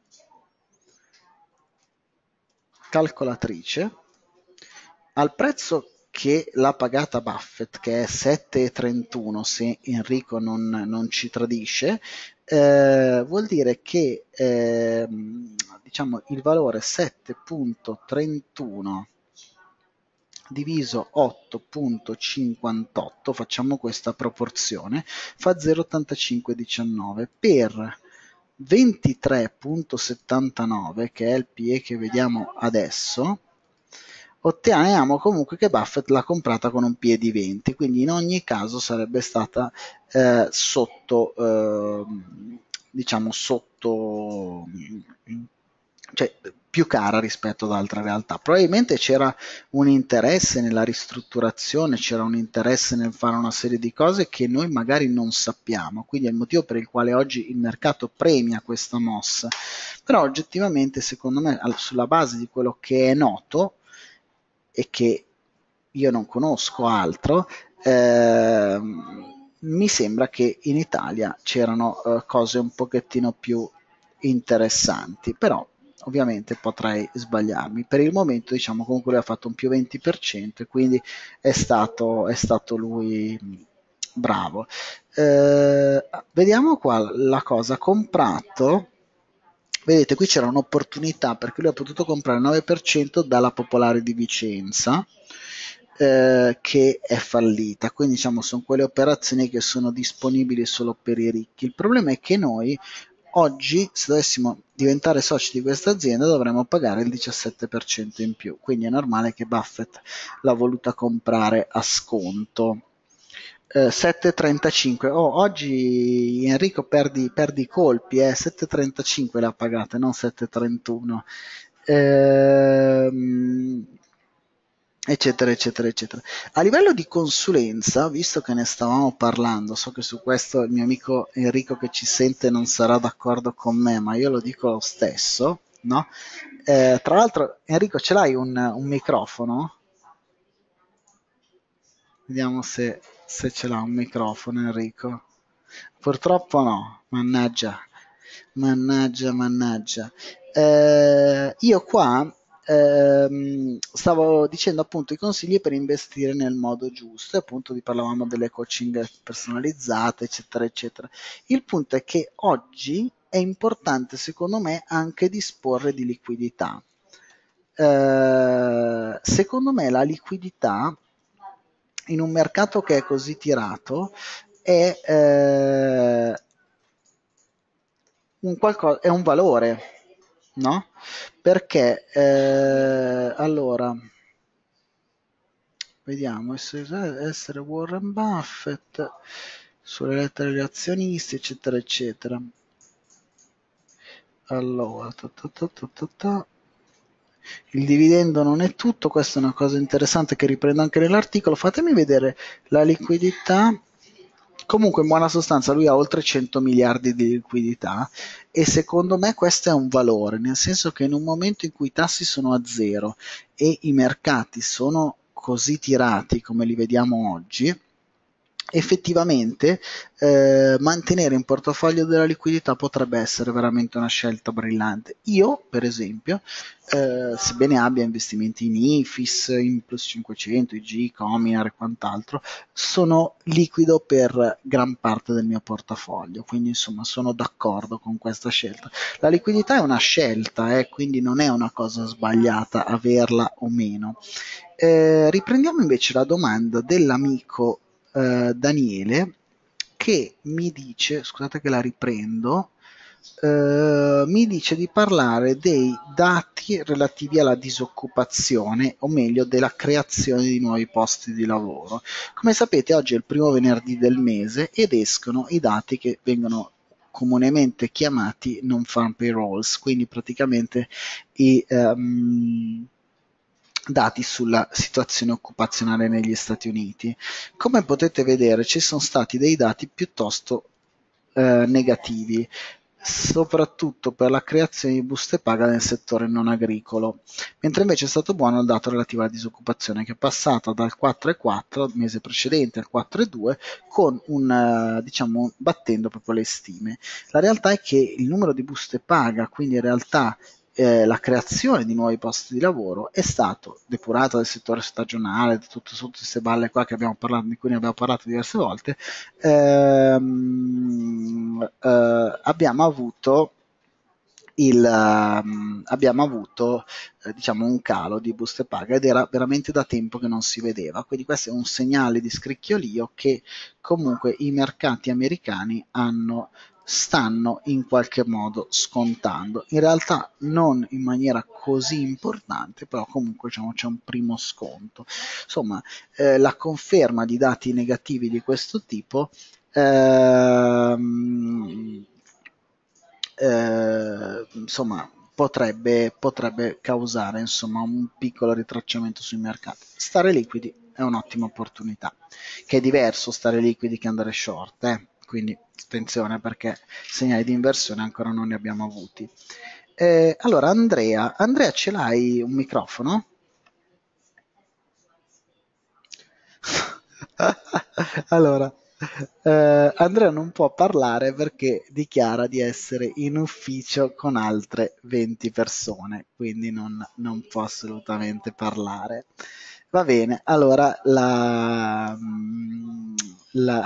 calcolatrice, al prezzo che l'ha pagata Buffett, che è sette e trentuno, se Enrico non, non ci tradisce, eh, vuol dire che eh, diciamo, il valore sette virgola trentuno diviso otto virgola cinquantotto, facciamo questa proporzione, fa zero virgola ottantacinque diciannove per ventitré virgola settantanove, che è il P E che vediamo adesso, otteniamo comunque che Buffett l'ha comprata con un P E di venti, quindi in ogni caso sarebbe stata eh, sotto, eh, diciamo, sotto, cioè più cara rispetto ad altre realtà. Probabilmente c'era un interesse nella ristrutturazione, c'era un interesse nel fare una serie di cose che noi magari non sappiamo, quindi è il motivo per il quale oggi il mercato premia questa mossa. Però oggettivamente, secondo me, sulla base di quello che è noto e che io non conosco altro, eh, mi sembra che in Italia c'erano eh, cose un pochettino più interessanti, però ovviamente potrei sbagliarmi. Per il momento diciamo comunque lui ha fatto un più venti per cento e quindi è stato, è stato lui bravo. Eh, vediamo qua la cosa, comprato, vedete qui c'era un'opportunità perché lui ha potuto comprare il nove per cento dalla Popolare di Vicenza, eh, che è fallita, quindi diciamo sono quelle operazioni che sono disponibili solo per i ricchi. Il problema è che noi oggi, se dovessimo diventare soci di questa azienda, dovremmo pagare il diciassette per cento in più, quindi è normale che Buffett l'ha voluta comprare a sconto. Eh, sette e trentacinque. Oh, oggi Enrico perdi, perdi i colpi, eh. sette e trentacinque l'ha pagata, non sette e trentuno. Ehm, eccetera, eccetera, eccetera. A livello di consulenza, visto che ne stavamo parlando, so che su questo il mio amico Enrico che ci sente non sarà d'accordo con me, ma io lo dico lo stesso, no? Eh, tra l'altro, Enrico, ce l'hai un, un microfono? Vediamo se, se ce l'ha un microfono Enrico. Purtroppo no, mannaggia, mannaggia, mannaggia. Eh, io qua ehm, stavo dicendo appunto i consigli per investire nel modo giusto, e appunto vi parlavamo delle coaching personalizzate, eccetera, eccetera. Il punto è che oggi è importante, secondo me, anche disporre di liquidità. Eh, secondo me la liquidità in un mercato che è così tirato è, eh, un, qualcosa, è un valore, no? Perché eh, allora vediamo essere, essere Warren Buffett sulle lettere degli azionisti, eccetera, eccetera. Allora, ta ta ta ta ta ta. Il dividendo non è tutto, questa è una cosa interessante che riprendo anche nell'articolo. Fatemi vedere la liquidità. Comunque, in buona sostanza, lui ha oltre cento miliardi di liquidità e secondo me questo è un valore, nel senso che in un momento in cui i tassi sono a zero e i mercati sono così tirati come li vediamo oggi, effettivamente eh, mantenere in portafoglio della liquidità potrebbe essere veramente una scelta brillante. Io, per esempio, eh, sebbene abbia investimenti in I F I S, in Plus cinquecento, I G, Cominar e quant'altro, sono liquido per gran parte del mio portafoglio, quindi insomma sono d'accordo con questa scelta. La liquidità è una scelta, eh, quindi non è una cosa sbagliata averla o meno. Eh, riprendiamo invece la domanda dell'amico eh, Daniele che mi dice, scusate che la riprendo, eh, mi dice di parlare dei dati relativi alla disoccupazione, o meglio della creazione di nuovi posti di lavoro. Come sapete oggi è il primo venerdì del mese ed escono i dati che vengono comunemente chiamati non-farm payrolls, quindi praticamente i um, dati sulla situazione occupazionale negli Stati Uniti. Come potete vedere ci sono stati dei dati piuttosto eh, negativi, soprattutto per la creazione di buste paga nel settore non agricolo, mentre invece è stato buono il dato relativo alla disoccupazione che è passata dal quattro virgola quattro il mese precedente al quattro virgola due con un eh, diciamo battendo proprio le stime. La realtà è che il numero di buste paga, quindi in realtà eh, la creazione di nuovi posti di lavoro, è stato depurato dal settore stagionale, di tutte, tutte queste balle qua che abbiamo parlato, di cui ne abbiamo parlato diverse volte, ehm, eh, abbiamo avuto il, um, abbiamo avuto eh, diciamo un calo di buste paga ed era veramente da tempo che non si vedeva, quindi questo è un segnale di scricchiolio che comunque i mercati americani hanno stanno in qualche modo scontando, in realtà non in maniera così importante, però comunque diciamo, c'è un primo sconto. Insomma, eh, la conferma di dati negativi di questo tipo ehm, eh, insomma potrebbe, potrebbe causare insomma un piccolo ritracciamento sui mercati. Stare liquidi è un'ottima opportunità, che è diverso stare liquidi che andare short, eh? Quindi attenzione perché segnali di inversione ancora non ne abbiamo avuti. Eh, allora Andrea, Andrea ce l'hai un microfono? Allora, eh, Andrea non può parlare perché dichiara di essere in ufficio con altre venti persone, quindi non, non può assolutamente parlare. Va bene, allora la, mm, la-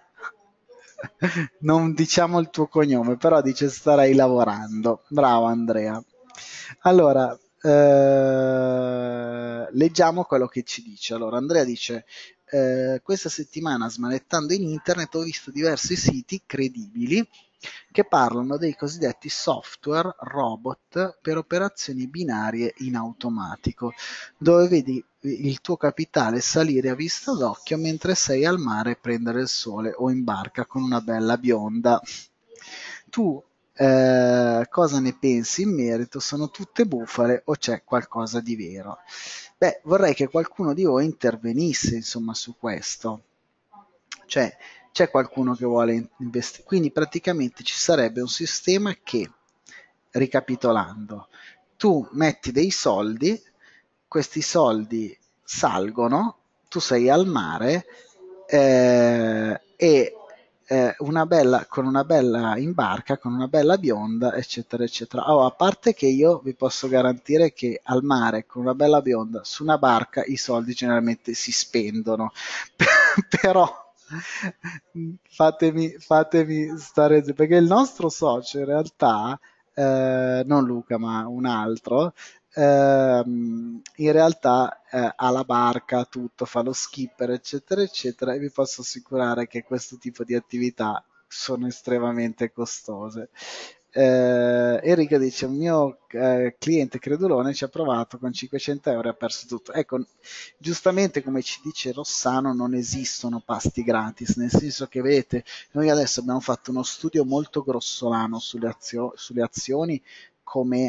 non diciamo il tuo cognome, però dice starai lavorando. Bravo Andrea. Allora, Eh, leggiamo quello che ci dice. Allora, Andrea dice: eh, questa settimana, smanettando in internet, ho visto diversi siti credibili che parlano dei cosiddetti software robot per operazioni binarie in automatico, dove vedi il tuo capitale salire a vista d'occhio mentre sei al mare a prendere il sole o in barca con una bella bionda. Tu eh, cosa ne pensi in merito? Sono tutte bufale o c'è qualcosa di vero? Beh, vorrei che qualcuno di voi intervenisse, insomma, su questo. Cioè, c'è qualcuno che vuole investire. Quindi praticamente ci sarebbe un sistema che, ricapitolando, tu metti dei soldi, questi soldi salgono, tu sei al mare eh, e eh, una bella, con una bella in barca, con una bella bionda, eccetera, eccetera. Oh, a parte che io vi posso garantire che al mare, con una bella bionda, su una barca, i soldi generalmente si spendono, però fatemi, fatemi stare, perché il nostro socio in realtà, eh, non Luca ma un altro, ehm, in realtà eh, ha la barca, tutto, fa lo skipper, eccetera, eccetera, e vi posso assicurare che questo tipo di attività sono estremamente costose. Eh, Enrico dice: un mio eh, cliente credulone ci ha provato con cinquecento euro e ha perso tutto. Ecco, giustamente come ci dice Rossano, non esistono pasti gratis, nel senso che vedete, noi adesso abbiamo fatto uno studio molto grossolano sulle, azio- sulle azioni, come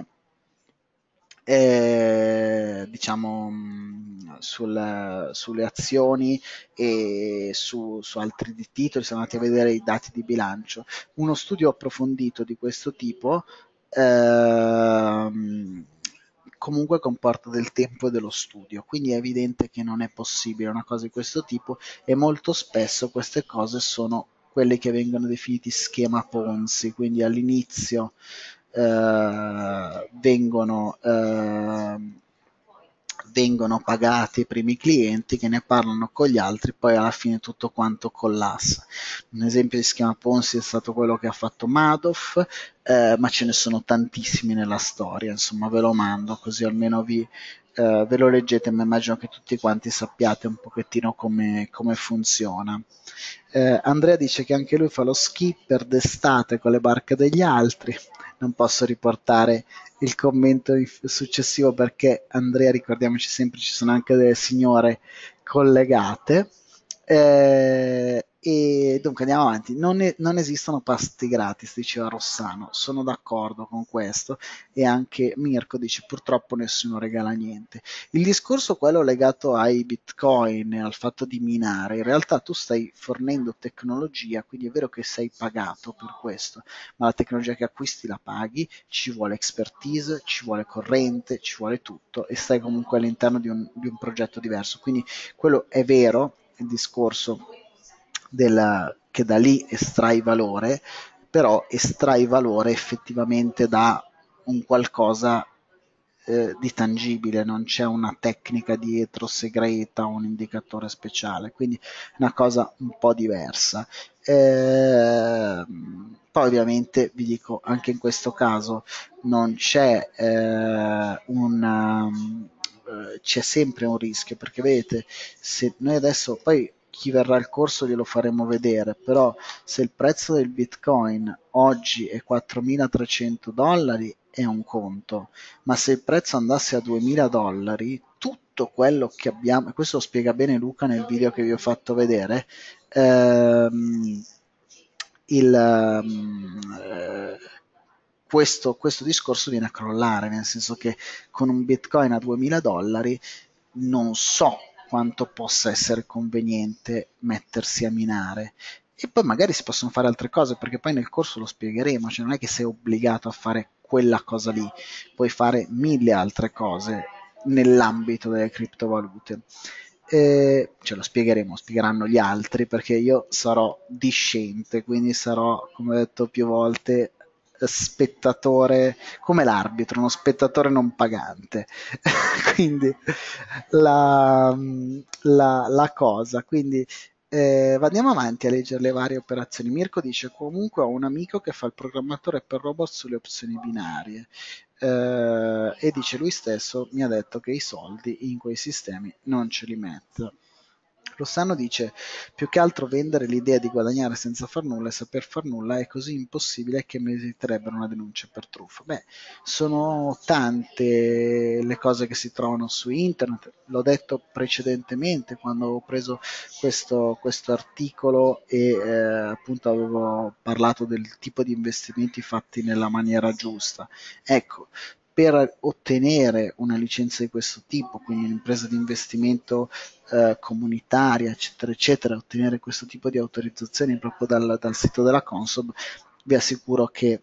eh, diciamo mh, sul- sulle azioni e su, su altri di titoli, siamo andati a vedere i dati di bilancio. Uno studio approfondito di questo tipo ehm, comunque comporta del tempo e dello studio, quindi è evidente che non è possibile una cosa di questo tipo, e molto spesso queste cose sono quelli che vengono definiti schema Ponzi, quindi all'inizio eh, vengono, eh, vengono pagati i primi clienti che ne parlano con gli altri, poi alla fine tutto quanto collassa. Un esempio di schema Ponzi è stato quello che ha fatto Madoff, eh, ma ce ne sono tantissimi nella storia, insomma ve lo mando così almeno vi, eh, ve lo leggete, ma immagino che tutti quanti sappiate un pochettino come, come funziona. Eh, Andrea dice che anche lui fa lo skipper d'estate con le barche degli altri. Non posso riportare il commento successivo perché Andrea, ricordiamoci sempre, ci sono anche delle signore collegate. Eh, e dunque andiamo avanti. Non, è, non esistono pasti gratis, diceva Rossano. Sono d'accordo con questo. E anche Mirko dice: purtroppo nessuno regala niente. Il discorso, quello legato ai bitcoin e al fatto di minare, in realtà tu stai fornendo tecnologia, quindi è vero che sei pagato per questo, ma la tecnologia che acquisti la paghi, ci vuole expertise, ci vuole corrente, ci vuole tutto, e stai comunque all'interno di un, di un progetto diverso. Quindi quello è vero, il discorso della, che da lì estrai valore, però estrai valore effettivamente da un qualcosa eh, di tangibile, non c'è una tecnica dietro segreta, un indicatore speciale, quindi è una cosa un po' diversa. Eh, poi ovviamente vi dico, anche in questo caso non c'è eh, un... um, eh, c'è sempre un rischio, perché vedete, se noi adesso poi chi verrà al corso glielo faremo vedere, però se il prezzo del bitcoin oggi è quattromilatrecento dollari è un conto, ma se il prezzo andasse a duemila dollari, tutto quello che abbiamo, e questo lo spiega bene Luca nel video che vi ho fatto vedere, ehm, il, ehm, eh, questo, questo discorso viene a crollare, nel senso che con un bitcoin a duemila dollari non so quanto possa essere conveniente mettersi a minare. E poi magari si possono fare altre cose, perché poi nel corso lo spiegheremo, cioè non è che sei obbligato a fare quella cosa lì, puoi fare mille altre cose nell'ambito delle criptovalute. Eh, ce lo spiegheremo, spiegheranno gli altri, perché io sarò discente, quindi sarò, come ho detto più volte, spettatore, come l'arbitro, uno spettatore non pagante. Quindi la, la, la cosa, quindi Eh, andiamo avanti a leggere le varie operazioni. Mirko dice: comunque ho un amico che fa il programmatore per robot sulle opzioni binarie. Eh, e dice lui stesso mi ha detto che i soldi in quei sistemi non ce li mette. Rossano dice: più che altro vendere l'idea di guadagnare senza far nulla e saper far nulla è così impossibile che meriterebbero una denuncia per truffa. Beh, sono tante le cose che si trovano su internet, l'ho detto precedentemente quando ho preso questo, questo articolo e eh, appunto avevo parlato del tipo di investimenti fatti nella maniera giusta. Ecco, per ottenere una licenza di questo tipo, quindi un'impresa di investimento eh, comunitaria, eccetera, eccetera, ottenere questo tipo di autorizzazioni proprio dal, dal sito della Consob, vi assicuro che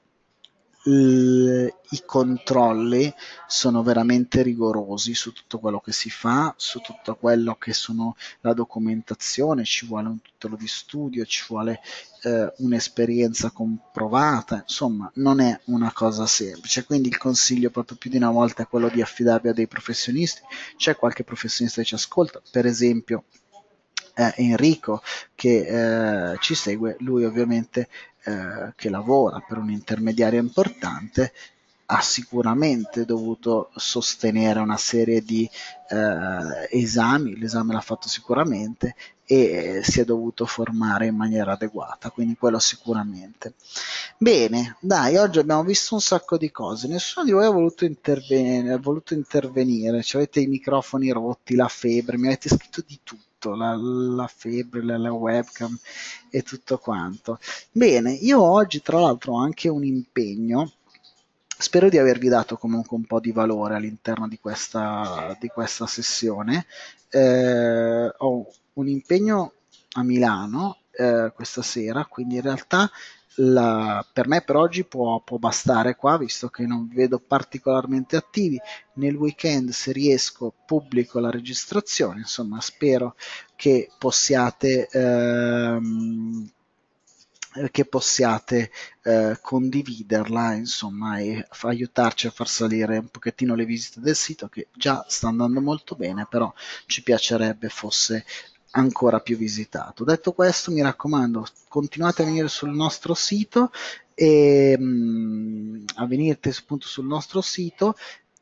l- i controlli sono veramente rigorosi su tutto quello che si fa, su tutto quello che sono la documentazione, ci vuole un titolo di studio, ci vuole eh, un'esperienza comprovata, insomma non è una cosa semplice, quindi il consiglio proprio più di una volta è quello di affidarvi a dei professionisti. C'è qualche professionista che ci ascolta, per esempio eh, Enrico che eh, ci segue, lui ovviamente eh, che lavora per un intermediario importante ha sicuramente dovuto sostenere una serie di eh, esami, l'esame l'ha fatto sicuramente e si è dovuto formare in maniera adeguata, quindi quello sicuramente. Bene, dai, oggi abbiamo visto un sacco di cose, nessuno di voi ha voluto intervenire, ha voluto intervenire, ci avete i microfoni rotti, la febbre, mi avete scritto di tutto, la, la febbre, la, la webcam e tutto quanto. Bene, io oggi tra l'altro ho anche un impegno. Spero di avervi dato comunque un po' di valore all'interno di questa, di questa sessione. Eh, ho un impegno a Milano eh, questa sera, quindi in realtà la, per me per oggi può, può bastare qua, visto che non vi vedo particolarmente attivi. Nel weekend, se riesco, pubblico la registrazione. Insomma, spero che possiate ehm, che possiate eh, condividerla, insomma, e fa- aiutarci a far salire un pochettino le visite del sito, che già sta andando molto bene, però ci piacerebbe fosse ancora più visitato. Detto questo, mi raccomando, continuate a venire sul nostro sito e mh, a venire appunto sul nostro sito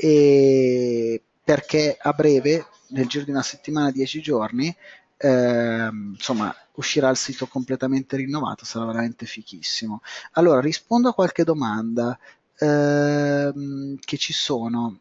e perché a breve, nel giro di una settimana, dieci giorni, ehm, insomma, uscirà il sito completamente rinnovato, sarà veramente fichissimo. Allora, rispondo a qualche domanda ehm, che ci sono.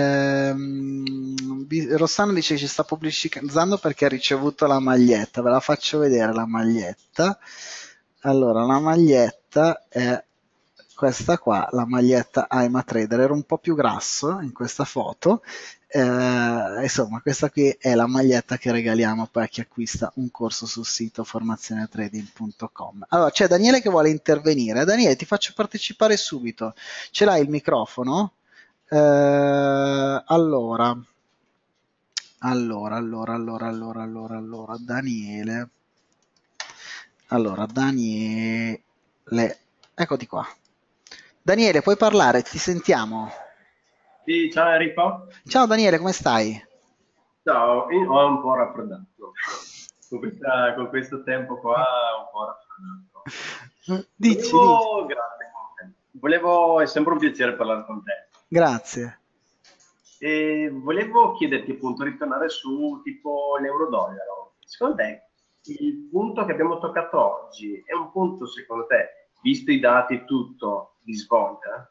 Ehm, Rossano dice che ci sta pubblicizzando perché ha ricevuto la maglietta. Ve la faccio vedere la maglietta. Allora, la maglietta è questa qua, la maglietta I'm a Trader. Ero un po' più grasso in questa foto. Eh, insomma, questa qui è la maglietta che regaliamo poi a chi acquista un corso sul sito formazione trading punto com. Allora, c'è Daniele che vuole intervenire. Daniele, ti faccio partecipare subito. Ce l'hai il microfono? Eh, allora, allora, allora, allora, allora, allora, allora, Daniele. Allora, Daniele, eccoti qua. Daniele, puoi parlare? Ti sentiamo. Sì, ciao Enrico. Ciao Daniele, come stai? Ciao, io ho un po' raffreddato. Con, questa- con questo tempo qua ho un po' raffreddato. Dici, dici. Volevo, grazie. Volevo, è sempre un piacere parlare con te. Grazie. E volevo chiederti appunto, ritornare su tipo l'euro-dollaro. Secondo te il punto che abbiamo toccato oggi è un punto, secondo te, visto i dati e tutto, di svolta?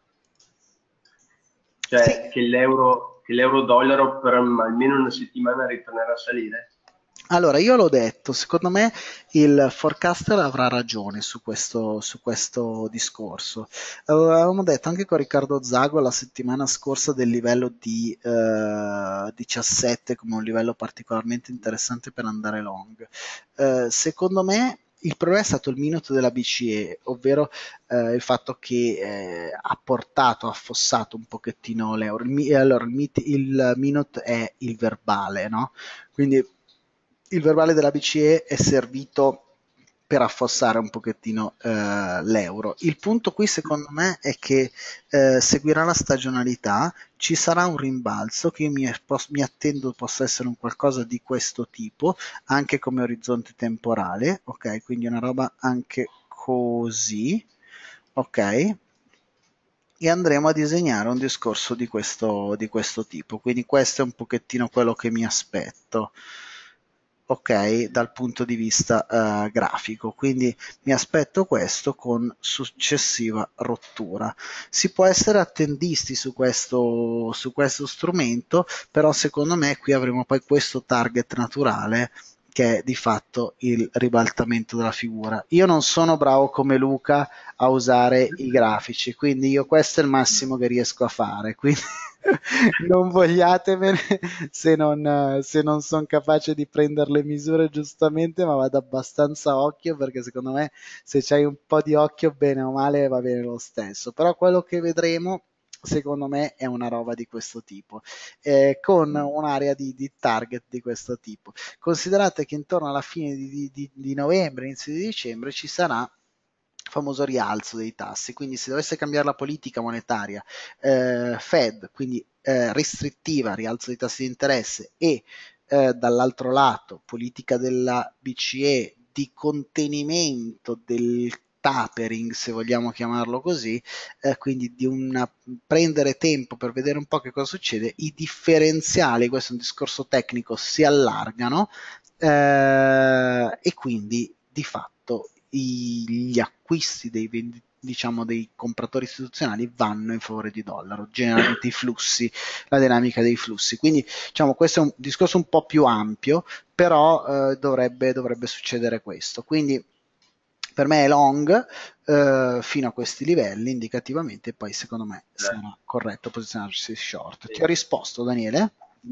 Sì. Cioè che l'euro, che l'euro-dollaro per almeno una settimana ritornerà a salire? Allora, io l'ho detto, secondo me il forecaster avrà ragione su questo, su questo discorso. Avevamo detto anche con Riccardo Zago la settimana scorsa del livello di eh, diciassette come un livello particolarmente interessante per andare long. Eh, secondo me il problema è stato il minuto della B C E, ovvero eh, il fatto che eh, ha portato, ha affossato un pochettino l'euro. Il, mi- allora, il, mit- il minute è il verbale, no? Quindi il verbale della B C E è servito per affossare un pochettino eh, l'euro. Il punto qui secondo me è che eh, seguirà la stagionalità, ci sarà un rimbalzo che io mi, mi attendo possa essere un qualcosa di questo tipo, anche come orizzonte temporale, ok? Quindi una roba anche così, ok? E andremo a disegnare un discorso di questo, di questo tipo. Quindi questo è un pochettino quello che mi aspetto, ok, dal punto di vista uh, grafico. Quindi mi aspetto questo con successiva rottura. Si può essere attendisti su questo, su questo strumento, però secondo me qui avremo poi questo target naturale che è di fatto il ribaltamento della figura. Io non sono bravo come Luca a usare i grafici, quindi io questo è il massimo che riesco a fare, quindi non vogliatemene se non, se non sono capace di prendere le misure giustamente, ma vado abbastanza a occhio perché secondo me se c'hai un po' di occhio bene o male va bene lo stesso, però quello che vedremo secondo me è una roba di questo tipo, eh, con un'area di, di target di questo tipo. Considerate che intorno alla fine di, di, di novembre, inizio di dicembre ci sarà il famoso rialzo dei tassi, quindi se dovesse cambiare la politica monetaria, eh, Fed, quindi eh, restrittiva, rialzo dei tassi di interesse e eh, dall'altro lato politica della B C E di contenimento del tapering, se vogliamo chiamarlo così, eh, quindi di una, prendere tempo per vedere un po' che cosa succede, i differenziali, questo è un discorso tecnico, si allargano eh, e quindi di fatto i, gli acquisti dei venditori diciamo dei compratori istituzionali vanno in favore di dollaro, generalmente i flussi, la dinamica dei flussi. Quindi diciamo questo è un discorso un po' più ampio, però eh, dovrebbe, dovrebbe succedere questo. Quindi per me è long eh, fino a questi livelli indicativamente, poi secondo me sarà corretto posizionarsi short. Ti ho risposto, Daniele?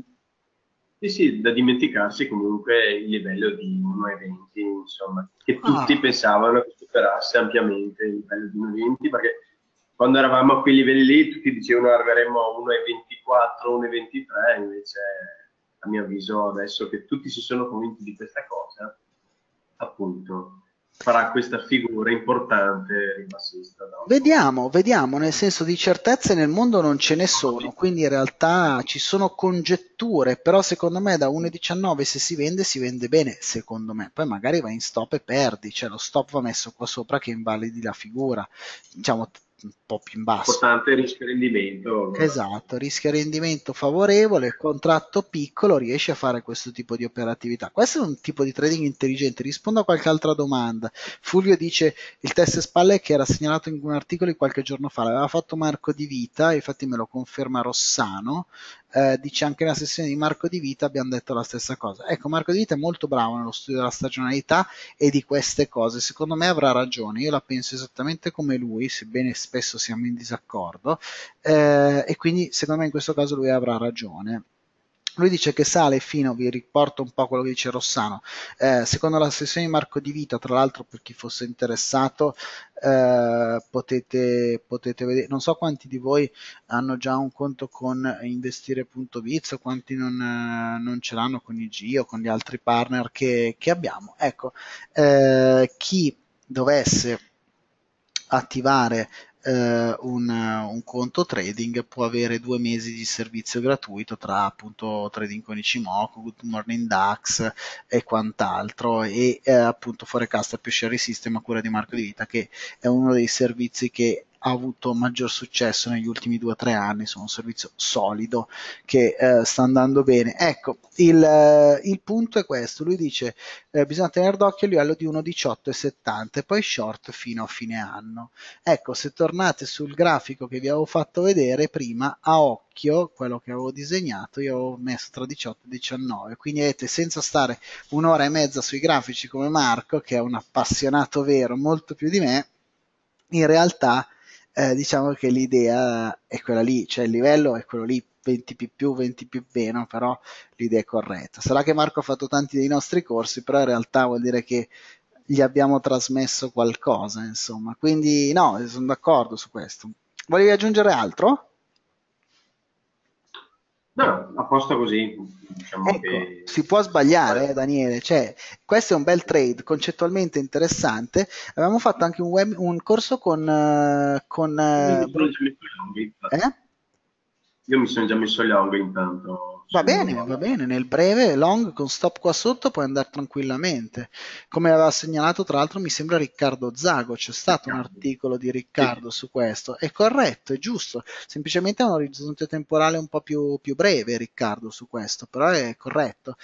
Sì, sì, da dimenticarsi comunque il livello di uno virgola venti, insomma, che tutti Ah, pensavano che superasse ampiamente il livello di uno virgola venti, perché quando eravamo a quei livelli lì tutti dicevano arriveremo a uno virgola ventiquattro, uno virgola ventitré, invece a mio avviso adesso che tutti si sono convinti di questa cosa, appunto, farà questa figura importante ribassista dopo. vediamo, vediamo, nel senso di certezze nel mondo non ce ne sono, quindi in realtà ci sono congetture, però secondo me da uno virgola diciannove se si vende si vende bene, secondo me, poi magari vai in stop e perdi, cioè lo stop va messo qua sopra che invalidi la figura, diciamo un po' più in basso. Importante il rischio rendimento. Esatto, rischio rendimento favorevole, contratto piccolo, riesci a fare questo tipo di operatività. Questo è un tipo di trading intelligente. Rispondo a qualche altra domanda. Fulvio dice il test spalle che era segnalato in un articolo di qualche giorno fa, l'aveva fatto Marco Di Vita, infatti me lo conferma Rossano. Eh, dice anche nella sessione di Marco Di Vita abbiamo detto la stessa cosa. Ecco, Marco Di Vita è molto bravo nello studio della stagionalità e di queste cose. Secondo me avrà ragione, io la penso esattamente come lui, sebbene spesso siamo in disaccordo eh, e quindi secondo me in questo caso lui avrà ragione. Lui dice che sale fino, vi riporto un po' quello che dice Rossano, eh, secondo la sessione di Marco Di Vita, tra l'altro per chi fosse interessato, eh, potete, potete vedere, non so quanti di voi hanno già un conto con investire.biz o quanti non, eh, non ce l'hanno con I G o con gli altri partner che, che abbiamo. Ecco, eh, chi dovesse attivare eh, un, un conto trading può avere due mesi di servizio gratuito tra appunto trading con Ichimoku, Good Morning Dax e quant'altro e eh, appunto Forecast più Share System a cura di Marco Di Vita che è uno dei servizi che ha avuto maggior successo negli ultimi due o tre anni, sono un servizio solido che eh, sta andando bene. Ecco, il, eh, il punto è questo, lui dice eh, bisogna tenere d'occhio a livello di uno virgola diciotto e settanta e poi short fino a fine anno. Ecco, se tornate sul grafico che vi avevo fatto vedere prima, a occhio, quello che avevo disegnato, io avevo messo tra diciotto e diciannove, quindi vedete, senza stare un'ora e mezza sui grafici come Marco, che è un appassionato vero, molto più di me, in realtà eh, diciamo che l'idea è quella lì, cioè il livello è quello lì, venti p più, venti p meno, però l'idea è corretta. Sarà che Marco ha fatto tanti dei nostri corsi, però in realtà vuol dire che gli abbiamo trasmesso qualcosa, insomma. Quindi no, sono d'accordo su questo. Volevi aggiungere altro? No, no, a posto così, diciamo Ecco, che... si può sbagliare, eh, Daniele, cioè, questo è un bel trade concettualmente interessante. Avevamo fatto anche un, web- un corso con, eh, con Io eh, mi sono Bru- già messo gli onghi, infatti. eh? Io mi sono già messo gli onghi intanto Va sull'euro bene, va dollaro. bene, nel breve, long, con stop qua sotto puoi andare tranquillamente. Come aveva segnalato tra l'altro mi sembra Riccardo Zago, c'è stato un articolo di Sì, Riccardo su questo, è corretto, è giusto, semplicemente ha un orizzonte temporale un po' più, più breve Riccardo su questo, però è corretto.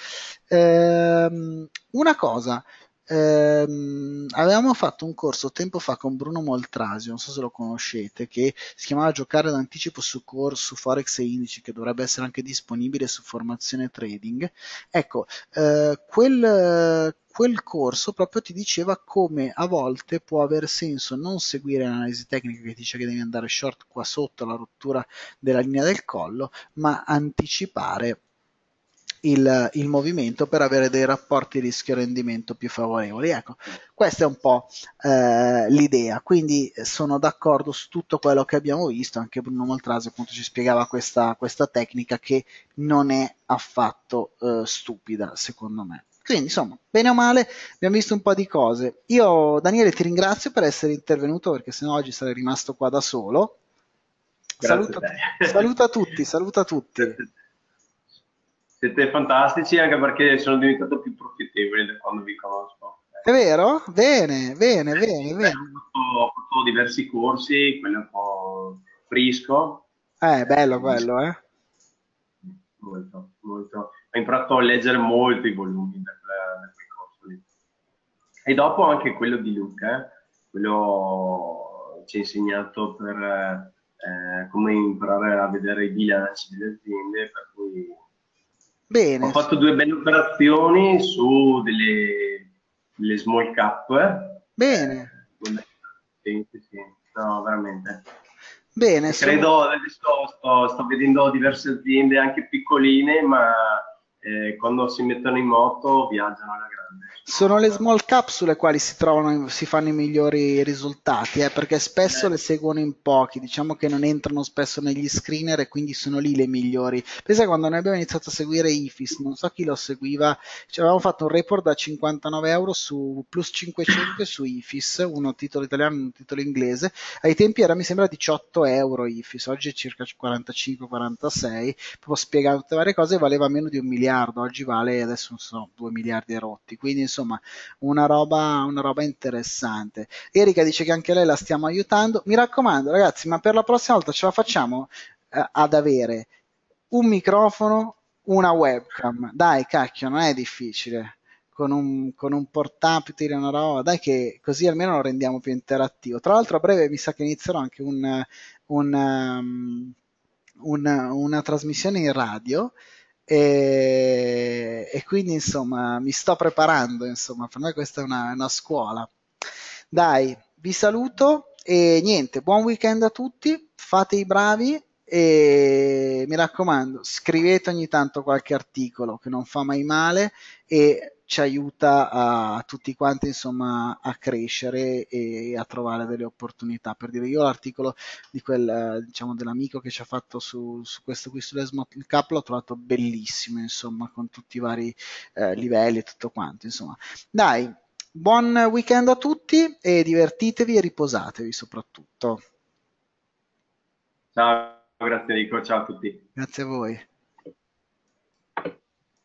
Ehm, una cosa, ehm, avevamo fatto un corso tempo fa con Bruno Moltrasio, non so se lo conoscete, che si chiamava Giocare d'anticipo su, core, su Forex e indici, che dovrebbe essere anche disponibile su Formazione Trading. Ecco, eh, quel, quel corso proprio ti diceva come a volte può aver senso non seguire l'analisi tecnica che dice che devi andare short qua sotto la rottura della linea del collo, ma anticipare il, il movimento per avere dei rapporti rischio-rendimento più favorevoli. Ecco, questa è un po' eh, l'idea, quindi sono d'accordo su tutto quello che abbiamo visto, anche Bruno Moltrasi appunto ci spiegava questa, questa tecnica che non è affatto eh, stupida secondo me. Quindi insomma, bene o male abbiamo visto un po' di cose. Io Daniele ti ringrazio per essere intervenuto perché sennò oggi sarei rimasto qua da solo. grazie a Saluta, saluta tutti, te. saluta tutti. Grazie a te. Siete fantastici anche perché sono diventato più profittevole da quando vi conosco. È Ecco. vero? Bene, bene, Eh sì, bene, beh, bene. ho fatto, ho fatto diversi corsi, quello un po' frisco, Eh, bello eh, quello, eh? molto, molto. Ho imparato a leggere molto i volumi da, quella- da quel corso lì. E dopo anche quello di Luca, eh, quello ci ha insegnato per eh, come imparare a vedere i bilanci delle aziende, per cui ho Bene, fatto due belle operazioni su delle, delle small cap, bene, eh, con- sì, sì, sì, no, veramente. bene, E sono... credo, adesso sto, sto vedendo diverse aziende anche piccoline, ma eh, quando si mettono in moto viaggiano alla grande. Sono Sono le small veramente... cap sulle quali si trovano, si fanno i migliori risultati, eh, perché spesso Eh, le seguono in pochi, diciamo che non entrano spesso negli screener e quindi sono lì le migliori. Pensa che quando noi abbiamo iniziato a seguire I F I S, non so chi lo seguiva, ci avevamo fatto un report da cinquantanove euro su plus cinquecento su I F I S, uno titolo italiano e un titolo inglese, ai tempi era mi sembra diciotto euro I F I S, oggi è circa quarantacinque quarantasei, proprio spiegando tutte le varie cose, valeva meno di un miliardo, oggi vale adesso non so, due miliardi e rotti, quindi insomma una roba, una roba interessante. Erika dice che anche lei la stiamo aiutando, mi raccomando ragazzi, ma per la prossima volta ce la facciamo eh, ad avere un microfono, una webcam, dai cacchio, non è difficile. Con un, con un portatile, una roba, dai che così almeno lo rendiamo più interattivo. Tra l'altro a breve mi sa che inizierò anche un, un, um, una, una trasmissione in radio e, e quindi insomma mi sto preparando, insomma, per me questa è una, una scuola. Dai, vi saluto e niente, buon weekend a tutti, fate i bravi e mi raccomando, scrivete ogni tanto qualche articolo che non fa mai male e ci aiuta a, a tutti quanti insomma a crescere e a trovare delle opportunità. Per dire, io l'articolo di quel, eh, diciamo, dell'amico che ci ha fatto su, su questo qui sulle Small Cap l'ho trovato bellissimo, insomma, con tutti i vari eh, livelli e tutto quanto, insomma. Dai, buon weekend a tutti e divertitevi e riposatevi soprattutto. Ciao, grazie Enrico, ciao a tutti. Grazie a voi.